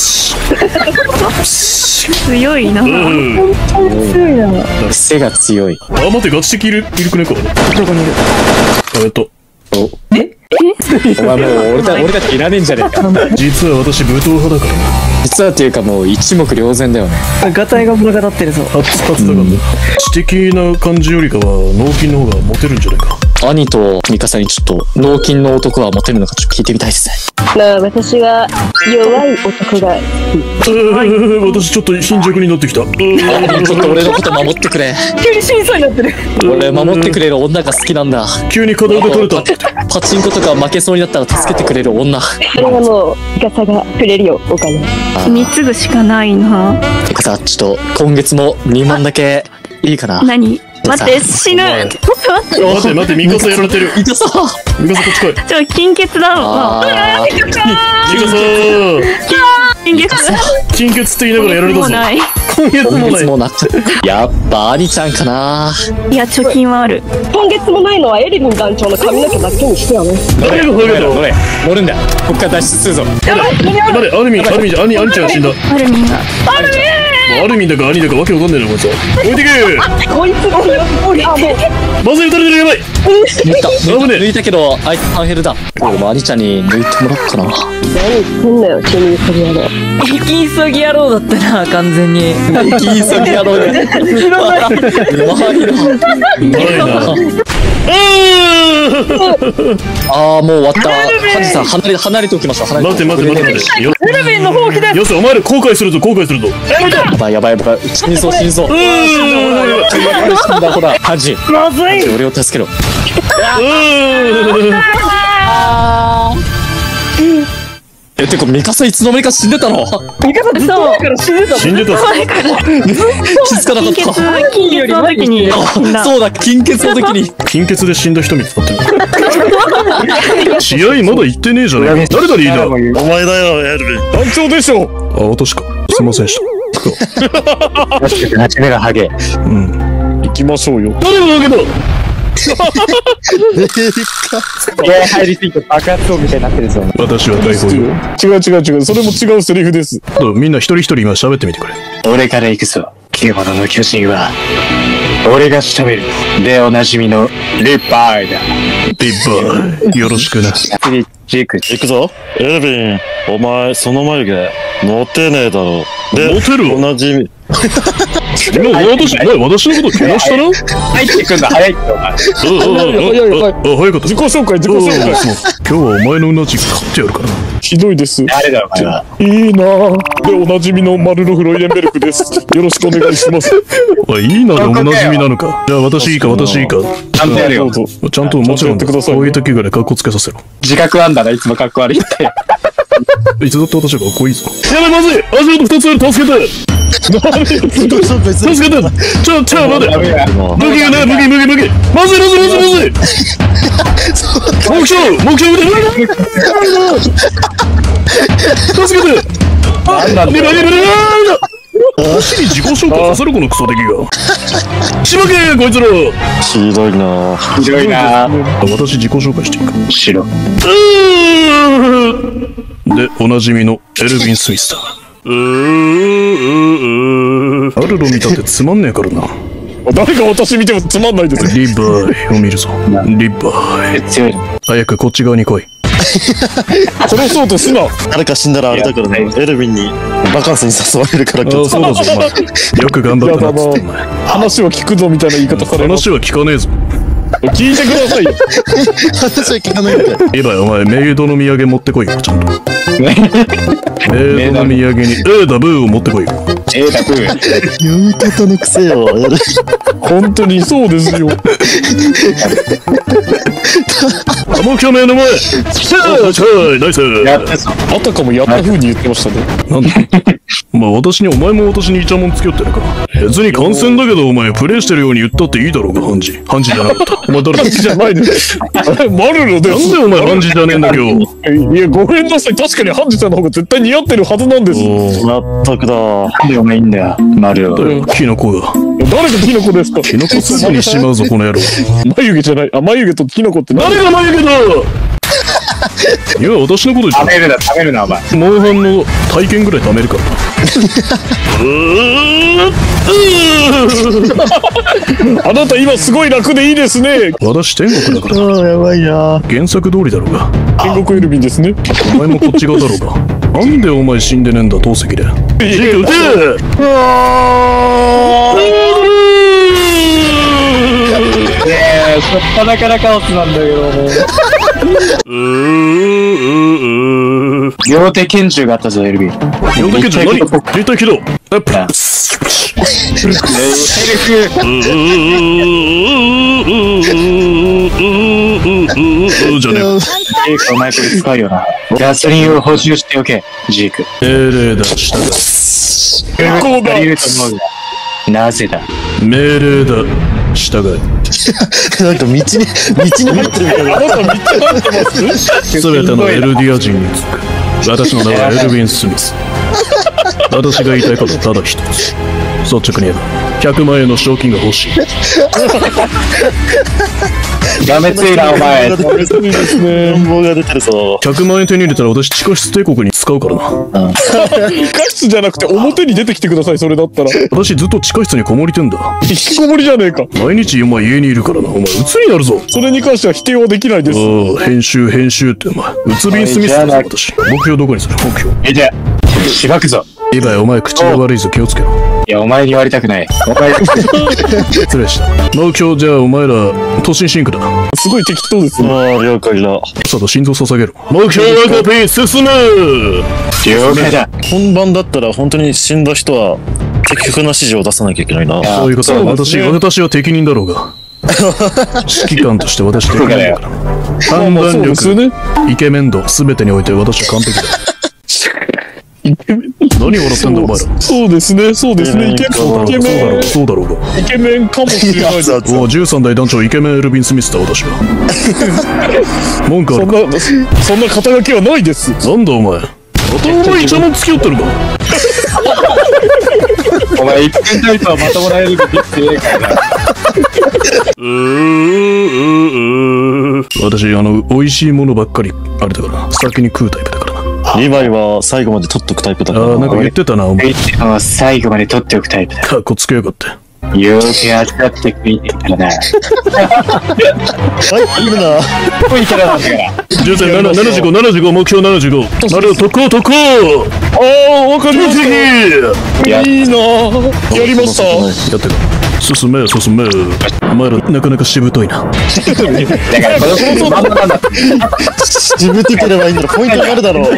強いな。 うん強いな。 癖が強い。 あ、待って、ガチ的いる、いるくねか。 どこにいる。 あ、やっと。 えお前もう俺た俺たちいらねえんじゃねえか。 実は私、武闘派だから。 実はっていうかもう一目瞭然だよね。 ガタイが物語ってるぞ。 初初だからね。知的な感じよりかは、脳筋の方がモテるんじゃないか。 兄とミカサにちょっと脳筋の男はモテるのかちょっと聞いてみたいですね。 まあ私は弱い男がうー私ちょっと貧弱になってきた。うー兄ちょっと俺のこと守ってくれ。 急に審査になってる。 俺守ってくれる女が好きなんだ。 急に課題が取れた。 パチンコとか負けそうになったら助けてくれる女。 それはもうガサがくれるよお金。 貢ぐしかないな。 ミカサちょっと今月もにまんだけいいかな。 何待って死ぬ。ちょっと待って。 待って待って、ミカサやられてる。 ミカサミカサこっち来い。 ちょ金欠だわ。 あーミカサ金欠金欠って言いながらやられたぞ。 もない。 今月も今ない。 月もなっちゃう。やっぱ兄ちゃんかな。 いや貯金はある。 今月もないのはエリリン団長の髪の毛だけにしてよね。 誰がそういう乗れ乗れんだよ。こっから脱出するぞ。 待って、アルミン、アルミンじゃ、兄、兄ちゃんが死んだ。もあるみんな。 うアルミンだか兄だかわけわかんないな、こいつは。置いてけこいつが俺あもうまずい撃たれてる、やばい。 抜いた抜いた危ねえ抜いたけどあいつハンヘルだ。俺も兄ちゃんに抜いてもらおうかな。 何言ってんだよチミそれやろ。 生き急ぎ野郎だったな完全に。 生き急ぎ野郎で。 知らない。 うまいな。 うまいな。 ああもう終わった。ハンジさん離れ離れておきましょう。離れ待って待って待って待って。よエルヴィンの放棄です。 よせ、お前ら後悔するぞ、後悔するぞ。 やばいやばいやばい。死にそう死にそう。 うーん。 死んだほらハンジ。 まずい。 俺を助けろ。えてかミカサいつの間にか死んでたの？ ミカサずっと前から死んでたの。 死んでたぞ。 気づかなか金欠った。 金欠の時に死んだ。 そうだ金欠の時に。 貧血で死んだ人見つかってる。試合まだ行ってねえじゃねえか。誰だリーダー。 お前だよ、エルヴィン。 団長でしょ。あ、私か。すいませんでした。 初めがハゲ。 うん。行きましょうよ。誰がだけど。 入りすぎて爆発音みたいになってるぞ。 私は大砲よ。違う違う違う。それも違うセリフです。みんな一人一人今喋ってみてくれ。 俺から行くぞ。獣の巨人は俺が仕留める。でおなじみのリッパーだ。 ビッバー。よろしくな。 次ジーク。 行くぞ。エルヴィン、お前、その眉毛、モテねえだろ。で、 モテるわ同じ、 今私、な私のこと怪我したな。 入ってくんだ早いってお前。 あ、あ、早かった。自己紹介、自己紹介。今日はお前のうなじ買ってやるからな。ひどいです。 誰だお前は。 いいなぁ。で、おなじみのマルロフ・ロイエンベルクです。よろしくお願いします。あ、いいなでおなじみなのか。じゃあ私いいか、私いいか。 ちゃんとやるよ。 ちゃんともちろん、こういう時ぐらい格好つけさせろ。 自覚あんだな、いつもかっこ悪いって。 いつだって私はかっこいいぞ。やばい、まずい足元二つある、助けて助けてちょ、ちょ、待て武器がね、武器、武器、武器まずい、まずい、まずい、まずい目標目標腕助けてなんなんだリバリバリバリ足に自己紹介させるこのクソ敵がしばけこいつらひどいなぁ。 ひどいなぁ。 私自己紹介していいか白。 で、おなじみのエルヴィン・スミスだ。うーうーアルロ見たってつまんねえからな。誰が私見てもつまんないです。リバイを見るぞ。リバイ。 強い。 早くこっち側に来い。殺そうとすな。 誰か死んだらあれだからね、エルヴィンにバカンスに誘われるから気をつけそうだぞ、お前。よく頑張ったなっつってお前。話は聞くぞみたいな言い方される。話は聞かねえぞ。聞いてくださいよ。 話は聞かないんだよ。 リバイ、お前、メイドの土産持ってこいよ、ちゃんと。メイドの土産に、エーダブーを持ってこいよ。 えーだブー。 読み方の癖よ。 本当にそうですよ。目標目の前。チャーチャーナイス。 やったぞ。 あたかもやった風に言ってましたね。なんだまあ私に、お前も私にイチャモンつけよってのか。別に感染だけどお前プレイしてるように言ったっていいだろうが、ハンジ。ハンジじゃなかった。お前誰だハンジじゃないです。マルロです。なんでお前ハンジじゃねえんだ今日。 いや、ごめんなさい。確かにハンジさんの方が絶対似合ってるはずなんです。 納得だ。 なんでお前いいんだよ、丸尾。 キノコが。 誰がキノコですか？ キノコすぐにしまうぞ、この野郎。 眉毛じゃない。あ、眉毛とキノコって何？ 誰が眉毛だ。いや、私のこと言っ食べるな、食べるな、お前。 モンハンの体験ぐらい貯めるからな。 あなた今すごい楽でいいですね。 私天国だから。 ああ、やばいな。 原作通りだろうが。 天国エルビンですね。 お前もこっち側だろうが。なんでお前死んでねえんだ、透析で。 いや撃て。 ええ、しょっぱなからカオスなんだけど、もう。両手拳銃があったぞ、エルビン。 両手拳銃何？立体起動。じゃねえよ。 ジーク、お前これ使うよな。ガソリンを補充しておけ、ジーク。 命令だ、下だ。 結構だ。言うと思うが。なぜだ。 命令だ、従え。 なんか道に、道に入ってるみたいな。 あなた道入ってますすべてのエルディア人につく。私の名はエルヴィン・スミス。私が言いたいことはただ一つ。率直に言えば、ひゃくまん円の賞金が欲しい。 やめついな、お前。 いいですね。 願望が出てるぞ。 ひゃくまん円手に入れたら私地下室帝国に使うからな。 地下室じゃなくて表に出てきてください、それだったら。 私ずっと地下室にこもりてんだ。 引きこもりじゃねえか。 毎日お前家にいるからな。お前鬱になるぞ。 それに関しては否定はできないです。 ああ、編集編集ってお前。うつびんスミスだぞ私。目標どこにする？目標。 え、じゃあ、しばくぞ。 リヴァイお前口が悪いぞ、気をつけろ。 いや、お前に言われたくない。お前、 失礼した。目標じゃあお前ら、都心シンクだ。 すごい適当ですね。 ああ、了解だ。 さあ心臓捧げろ。目標赤ピン進む。 了解だ。 本番だったら本当に死んだ人は的確な指示を出さなきゃいけないな。 そういうことは私、私は適任だろうが。指揮官として私適任だから。判断そうですよ力、 ね。 イケメン度、すべてにおいて私は完璧だ。何笑ってんだお前ら。 そうですね、そうですね。イケそうだろう、 イケメン、 そうだろう、そうだろうが。 イケメンかもしれないです。 おじゅうさん代団長イケメンエルヴィン・スミスだ私は。文句あそんるか。 な、そんな肩書きはないです。 なんだお前。またお前イチャモン付き合ってるか。 お前、一分たりとはまともなエルビンできてねえからな。 私あの美味しいものばっかりあれだから先に食うタイプだからな。 リヴァイは最後まで取っとくタイプだから。 ああなんか言ってたなお前。 もう最後まで取っておくタイプだ。 かっこつけやがって。 よーく扱ってくれてるからな。 はい、いるな。 こいからなんだから。 じゅうさんななじゅうご、ななじゅうご、目標ななじゅうご。なる特攻特攻。 ああ、わかりました。 やいいなぁ。やりました。 やってる。進め進め。お前らなかなかしぶといな。 だからこの子のまんまなんだ。 自分でければいいんだろ。ポイントになるだろう。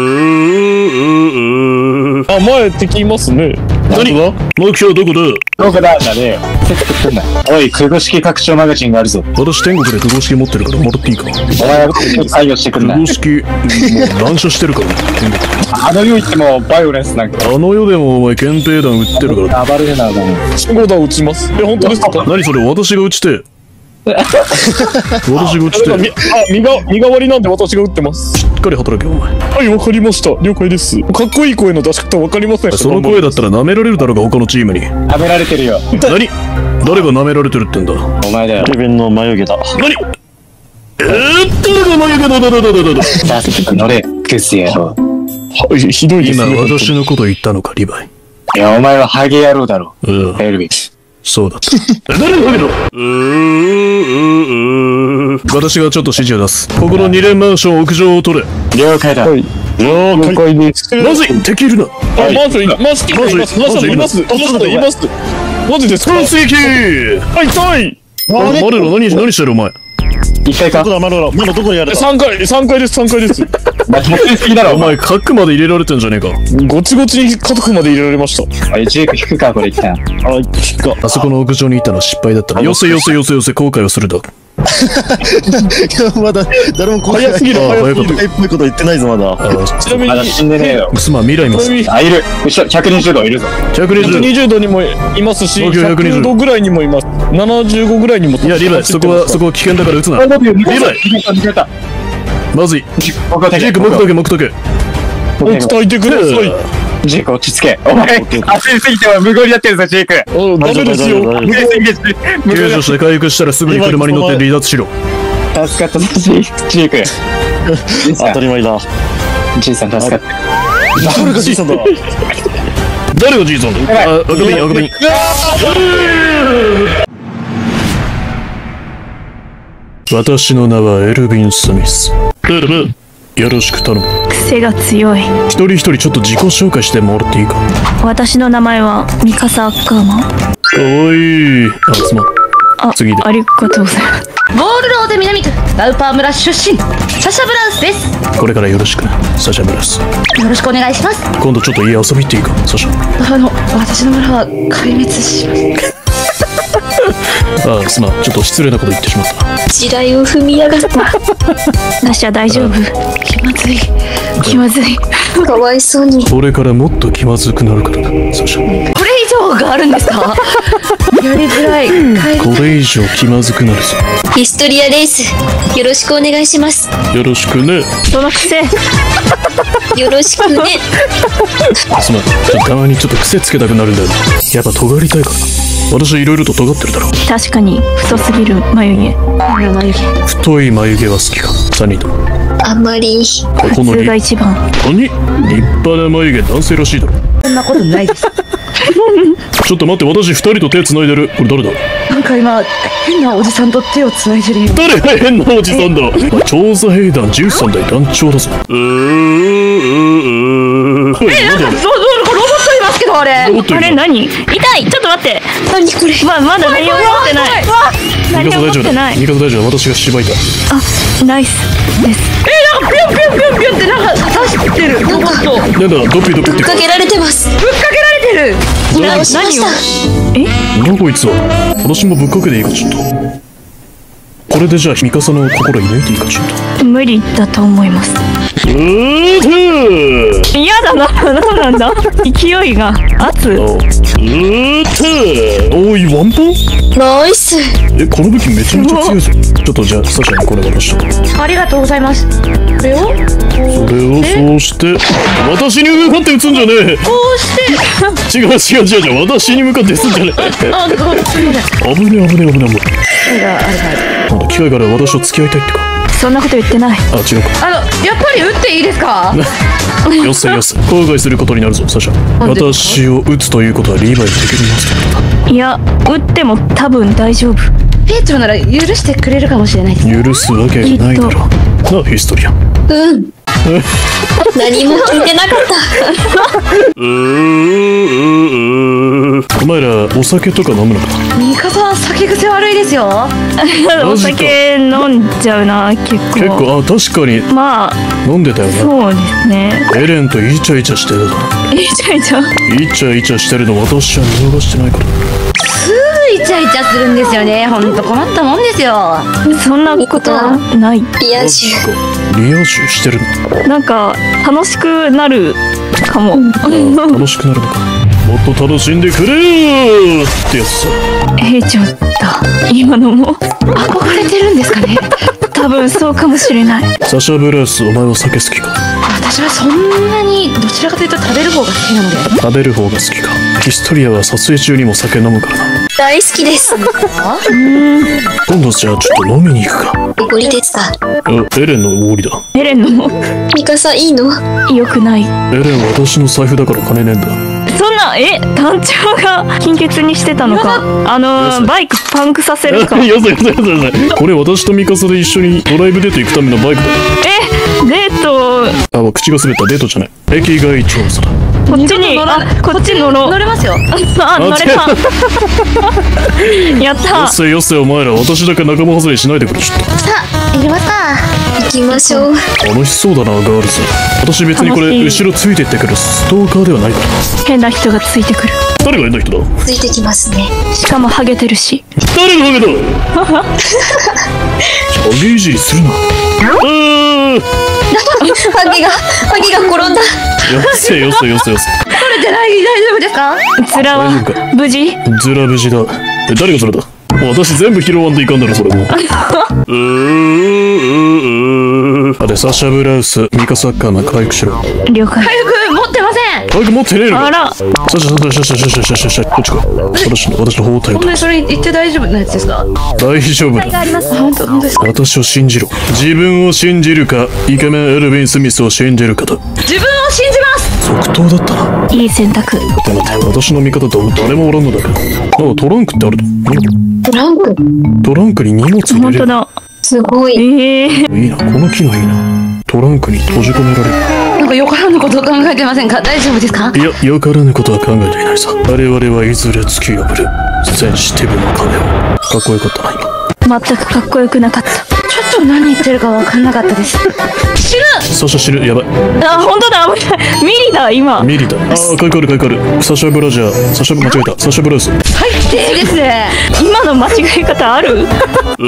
あ、前敵いますね。 何が目標どこだ。 どこだんだねよ。おい、空母式拡張マガジンがあるぞ。 私天国で空母式持ってるからもらっていいか。 お前は採用してくんな。 空母式もう乱射してるから天国。 あの世行ってもバイオレンスなんか。 あの世でもお前憲兵弾撃ってるから。 暴れるな、お前。 信号弾撃ちます。え、本当ですか？ 何それ私が撃ちて。私が撃ちて。 なんかみあ、身が、身代わりなんで私が撃ってます。 しっかり働けお前。 はい、わかりました。了解です。かっこいい声の出し方わかりません。 その声だったら舐められるだろうが他のチームに。 舐められてるよ。 何誰が舐められてるってんだ。 お前だよ。 リヴィンの眉毛だ。 何えーっと誰が眉毛だだだだだだだ。 さっさと乗れ、クス野郎。 はい、ひどいです今ね。 私のこと言ったのかリヴァイ。 いや、お前はハゲ野郎だろ。 うんエルビン。 そうだった。誰がハゲだ。うー私がちょっと指示を出す。ここのに連マンション屋上を取れ。 了解だ。 はい。了解です。 まずい敵いるな。 あ、マジいマジいます。マジいます。マジいます。マジですか？ 完成機。 はい、痛い。 マルロ何何してるお前。 一回か。 どこだ、マロラ。マロどこにある？ 三回、三回です、三回です。 まあ、得意すぎだろ、 お前核まで入れられてんじゃねえか。 ごちごちに家族まで入れられました。 おい、ジーク引くか、これ一旦。 あ、引くか。 あそこの屋上に行ったのは失敗だったら。よせよせよせよせ後悔をするだ。 まだ、誰もこう早すぎる、 あ早すぎる。 っぽいこと言ってないぞ、まだ。 ちなみに、 まだ死んでねえよ。 すまん未来もちなみにあ、いる。後ろ、ひゃくにじゅうどいるぞ。 ひゃくにじゅう。 ひゃくにじゅうどにもいますし、 東京ひゃくにじゅうひゃくどぐらいにもいます。ななじゅうごぐらいにも。 いやリヴァイそこはそこは危険だから撃つな。リヴァイ抜けた、抜けた。 まずい。ジ僕はェイク、木竹、木竹。叩いてくれ。 ジェイク落ち着け。お前、焦りすぎては無言になってるぞ、ジェイク。 おダメですよ。 無理すぎて、 救助して回復したらすぐに車に乗って離脱しろ。 助かったぞ、ジェイク。ジェイク。 当たり前だ。 ジェイさん助かった。 誰がじいさんだ。誰がじいさんだ。あ、赤瓶、赤瓶。私の名はエルヴィン・スミス。エルヴィン、よろしく頼む。 癖が強い。 一人一人ちょっと自己紹介してもらっていいか。 私の名前はミカサ・アッカーマン。 かわいい。あ、すまん。 あ、 次でありがとうございます。 ボールローデ南区ラウパー村出身サシャ・ブラウスです。 これからよろしくな、サシャ・ブラウス。 よろしくお願いします。 今度ちょっと家遊び行っていいか、サシャ。 あの私の村は壊滅しますああ、すまん。ちょっと失礼なこと言ってしまった。 地雷を踏みやがった。 ナシャ大丈夫？ 気まずい気まずいかわいそうに。 これからもっと気まずくなるからな、サシャ。 これ以上があるんですかやりづらい。 これ以上気まずくなるぞ。 ヒストリアレース、よろしくお願いします。 よろしくね。 その癖。 よろしくね。 すまん。たまにちょっと癖つけたくなるんだよな。やっぱ尖りたいからな。私いろいろと尖ってるだろ。 確かに太すぎる眉毛。 眉毛。 太い眉毛は好きか、サニーと。 あんまり。 ここの普通が一番。 何？立派な眉毛、男性らしいだろ。 そんなことないですちょっと待って、私二人と手繋いでる。これ誰だ？ なんか今変なおじさんと手をつないでるよ。 誰が変なおじさんだ。調査兵団じゅうさん代団長だぞ。うーうーうー。 え、なんかロボットいますけどあれ。 ロボットいるあれ何？痛い。ちょっと待って。 何これ。 ままだ何も持ってない。何も持味方大丈夫だ。 ってない。 味方大丈夫。私がしばいた。 あ、ナイスです。 え、なんかピュンピュンピュンピュンってなんか刺してるロボット。 なんだ、ドピドピって。 かけられてます。 ぶっかけられてる。 直しました。 なんだこいつは。私もぶっかけていいか、ちょっと。これでじゃあミカサの心抱いていいか、ちょっと。 無理だと思います。 うーふー。 嫌だな。何なんだ。勢いが圧。 うーふー。おい、ワンパン？ ナイス。 え、この武器めちゃめちゃ強いぞ。ちょっとじゃあサシャにこれ渡しとく。 ありがとうございます。これをそれをそうして私に向かって撃つんじゃねえ。 こうして違う違う違う違う、私に向かって撃つんじゃねえ。 あ、すみません。 危ねえ危ねえ危ねえ危ねこれがあれだ。 え。なんだ、機械から私と付き合いたいってか。 そんなこと言ってない。 あ、違うか。 あのやっぱり打っていいですか？ よせよせ、後悔することになるぞサシャ。私を撃つということはリヴァイ的にマスターだ。 いや、打っても多分大丈夫。 兵長なら許してくれるかもしれないです。 許すわけがないだろうな、ヒストリア。 うん。何も聞いてなかった。 うーうーお前らお酒とか飲むのか？ ミカさん酒癖悪いですよ。 お酒飲んじゃうな、結構。 結構、あ、確かにまあ、 飲んでたよな。 そうですね。 エレンとイチャイチャしてるだろ。 イチャイチャ。 イチャイチャしてるの私は見逃してないから。 すぐイチャイチャするんですよね。ほんと困ったもんですよ。 そんなことはない。 リア充。 リア充してるの？ なんか、楽しくなるかも。 楽しくなるのか。もっと楽しんでくれよってやつさ。 兵長だ、今のも。 憧れてるんですかね。 多分そうかもしれない。 サシャ・ブラウス、お前は酒好きか？ 私はそんなにどちらかというと食べる方が好きなので。 食べる方が好きか。ヒストリアは撮影中にも酒飲むからな。 大好きです。 今度じゃあちょっと飲みに行くか。 おごりですか？ あ、エレンのおごりだ。 エレンのもミカサいいの？ 良くない。 エレンは私の財布だから金ねえんだ。 そんな、え、団長が金欠にしてたのか。あのバイクパンクさせるか。 よせよせよせよせ。これ私とミカサで一緒にドライブデート行くためのバイクだ。 え、デート。 あ、口が滑った。デートじゃない。駅外調査だ。 こっちに、あ、こっち乗ろう。 乗れますよ。 あ、乗れた。やったよせよせ、お前ら私だけ仲間外れしないでくれ。ちょっとさあ、行きますか。 行きましょう。 楽しそうだな、ガールズ。私別にこれ後ろついてってくるストーカーではないから。 変な人がついてくる。 誰が変な人だ？ ついてきますね。 しかもハゲてるし。 誰がハゲだ？ハゲいじりするな。うーハゲがハゲが転んだ。 よせよせよせよせ。 取れてない？大丈夫ですか？ ズラは大丈夫か？ 無事？ ズラ無事だ。え、誰がそれだ？もう私全部拾わんといかんだろ、それも。うーうーうーあで、サシャブラウス、ミカサッカーの回復しろ。 了解。 回復持ってません。 回復持ってねえのか。 あら。 サシャ、サシャ、サシャ、サシャ、サシャ、サシャ、こっちか。私の、私の包帯を本当にそれ言って大丈夫なやつですか？ 大丈夫だ。 本当本当ですか？ 私を信じろ。自分を信じるか、イケメンエルヴィン・スミスを信じるかだ。 自分を信じます。 即答だったな。 いい選択。 待て待て、私の味方と誰もおらんのだけど。あ、トランクってあるの？ トランクトランクに荷物入れれる。 本当だ。 すごい。 ええー。 いいな、この機能いいな。トランクに閉じ込められる。 なんかよからぬことを考えてませんか？大丈夫ですか？ いや、よからぬことは考えていないさ。我々はいずれ突き破るセンシティブな壁を。かっこよかったな、今。 全くかっこよくなかった。 ちょっと何言ってるか分かんなかったです。死ぬ。 サシャ死ぬ、やばい。 あ、本当だ。危ない。ミリだ、今。 ミリだ。あー、かいかるかいかる。サシャブラジャー。サシャブ間違えた。サシャブラウス。 最低ですね。 今の間違い方ある？ うー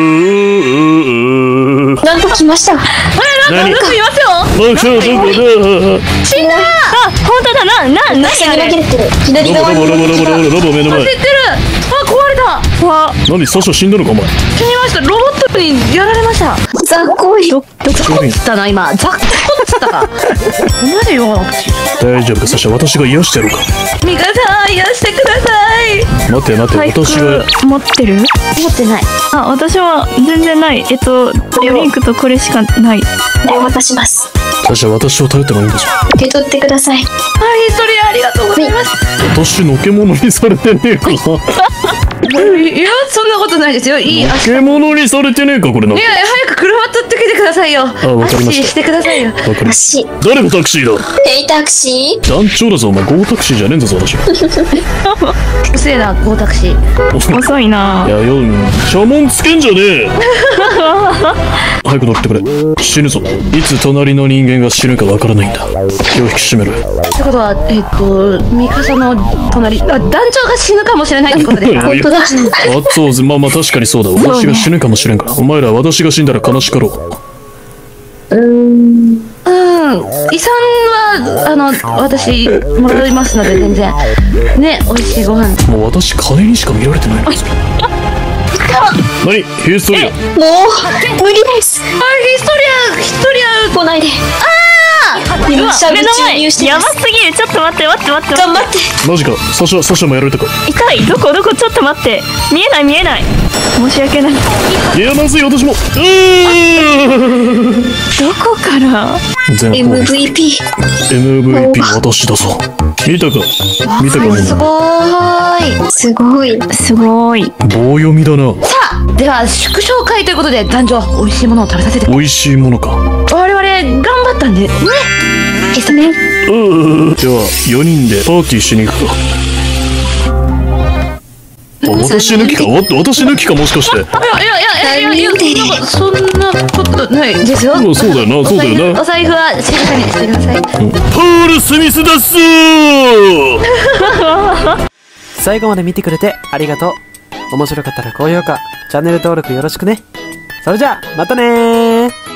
うーなんか来ました。 あれ、なんかいますよ。 マクションどこだ。 死んだ。 あ、本当だ。な、な、な、 下に紛れてる。左側にロボロボロボロボロロボ目の前。 知ってる。あ、壊れた。 わ、 何、サシャ死んだのかお前。 死にました。ロボットにやられました。 ざっこい。 ど、どこっつったな、今。ざっこっつったか。マジよ。 大丈夫か、サシャ。私が癒してやろうか。 ミカさん、癒してください。 待て待て、 回復私が。 持ってる？ 持ってない。 あ、私は全然ない。えっと、ドリンクとこれしかない。 これを渡します。 サシャ、私を頼ってもいいんだぞ。 受け取ってください。 はい、それありがとうございます。 私のけ者にされてねえか。 いや、そんなことないですよ。いい。 のけ者にされてねえか、これな。 いや、早く車取ってきてくださいよ。 あ、わかりました。 足してくださいよ。 わかりまし足。 た。誰がタクシーだ。 ヘイタクシー。 団長だぞ、お前。ゴータクシーじゃねえんだぞ、私。 うせえな、ゴータクシー。 遅いないや、よ、車門つけんじゃねえ。早く乗ってくれ。死ぬぞ。いつ隣の人間が死ぬかわからないんだ。気を引き締める。 ってことは、えっと、ミカサの隣、あ、団長が死ぬかもしれないってことですか？ 本当だ。あ、そう、まあまあ確かにそうだ。私が死ぬかもしれんから。お前ら私が死んだら悲しかろう。 うーん。 うん、遺産は、あの、私、もらいますので、全然。ね、美味しいご飯。 もう私、金にしか見られてないの。何？ヒストリア。 もう無理です。 あ、ヒストリア、ヒストリア。 来ないで。今シャブ目の注前や入してます。 ばすぎる。ちょっと待って待って待って頑張って。 マジか。サシャ、サシャもやられたか。 痛い。どこどこちょっと待って。見えない見えない。申し訳ない。 いや、まずい、私も。うーどこから全方エム面ブイピー。 エムブイピー 私だぞ。見たか見たかもすごーい。すごい。 すごい。 棒読みだな。 さあ、では、祝勝会ということで、団長、美味しいものを食べさせて。 美味しいものか。 我々、頑張ったんで、ね。 ですね。 うーでは、よにんでパーティーしに行くか。私抜きかわ私抜きかもしかして。 いやいやいやいやいや、そんなことないですよ。 そうそうだよな、そうだよな。 お財布は静かにしてください。 ポール・スミスだっすー。 最後まで見てくれてありがとう。面白かったら高評価、チャンネル登録よろしくね。それじゃあ、またねー。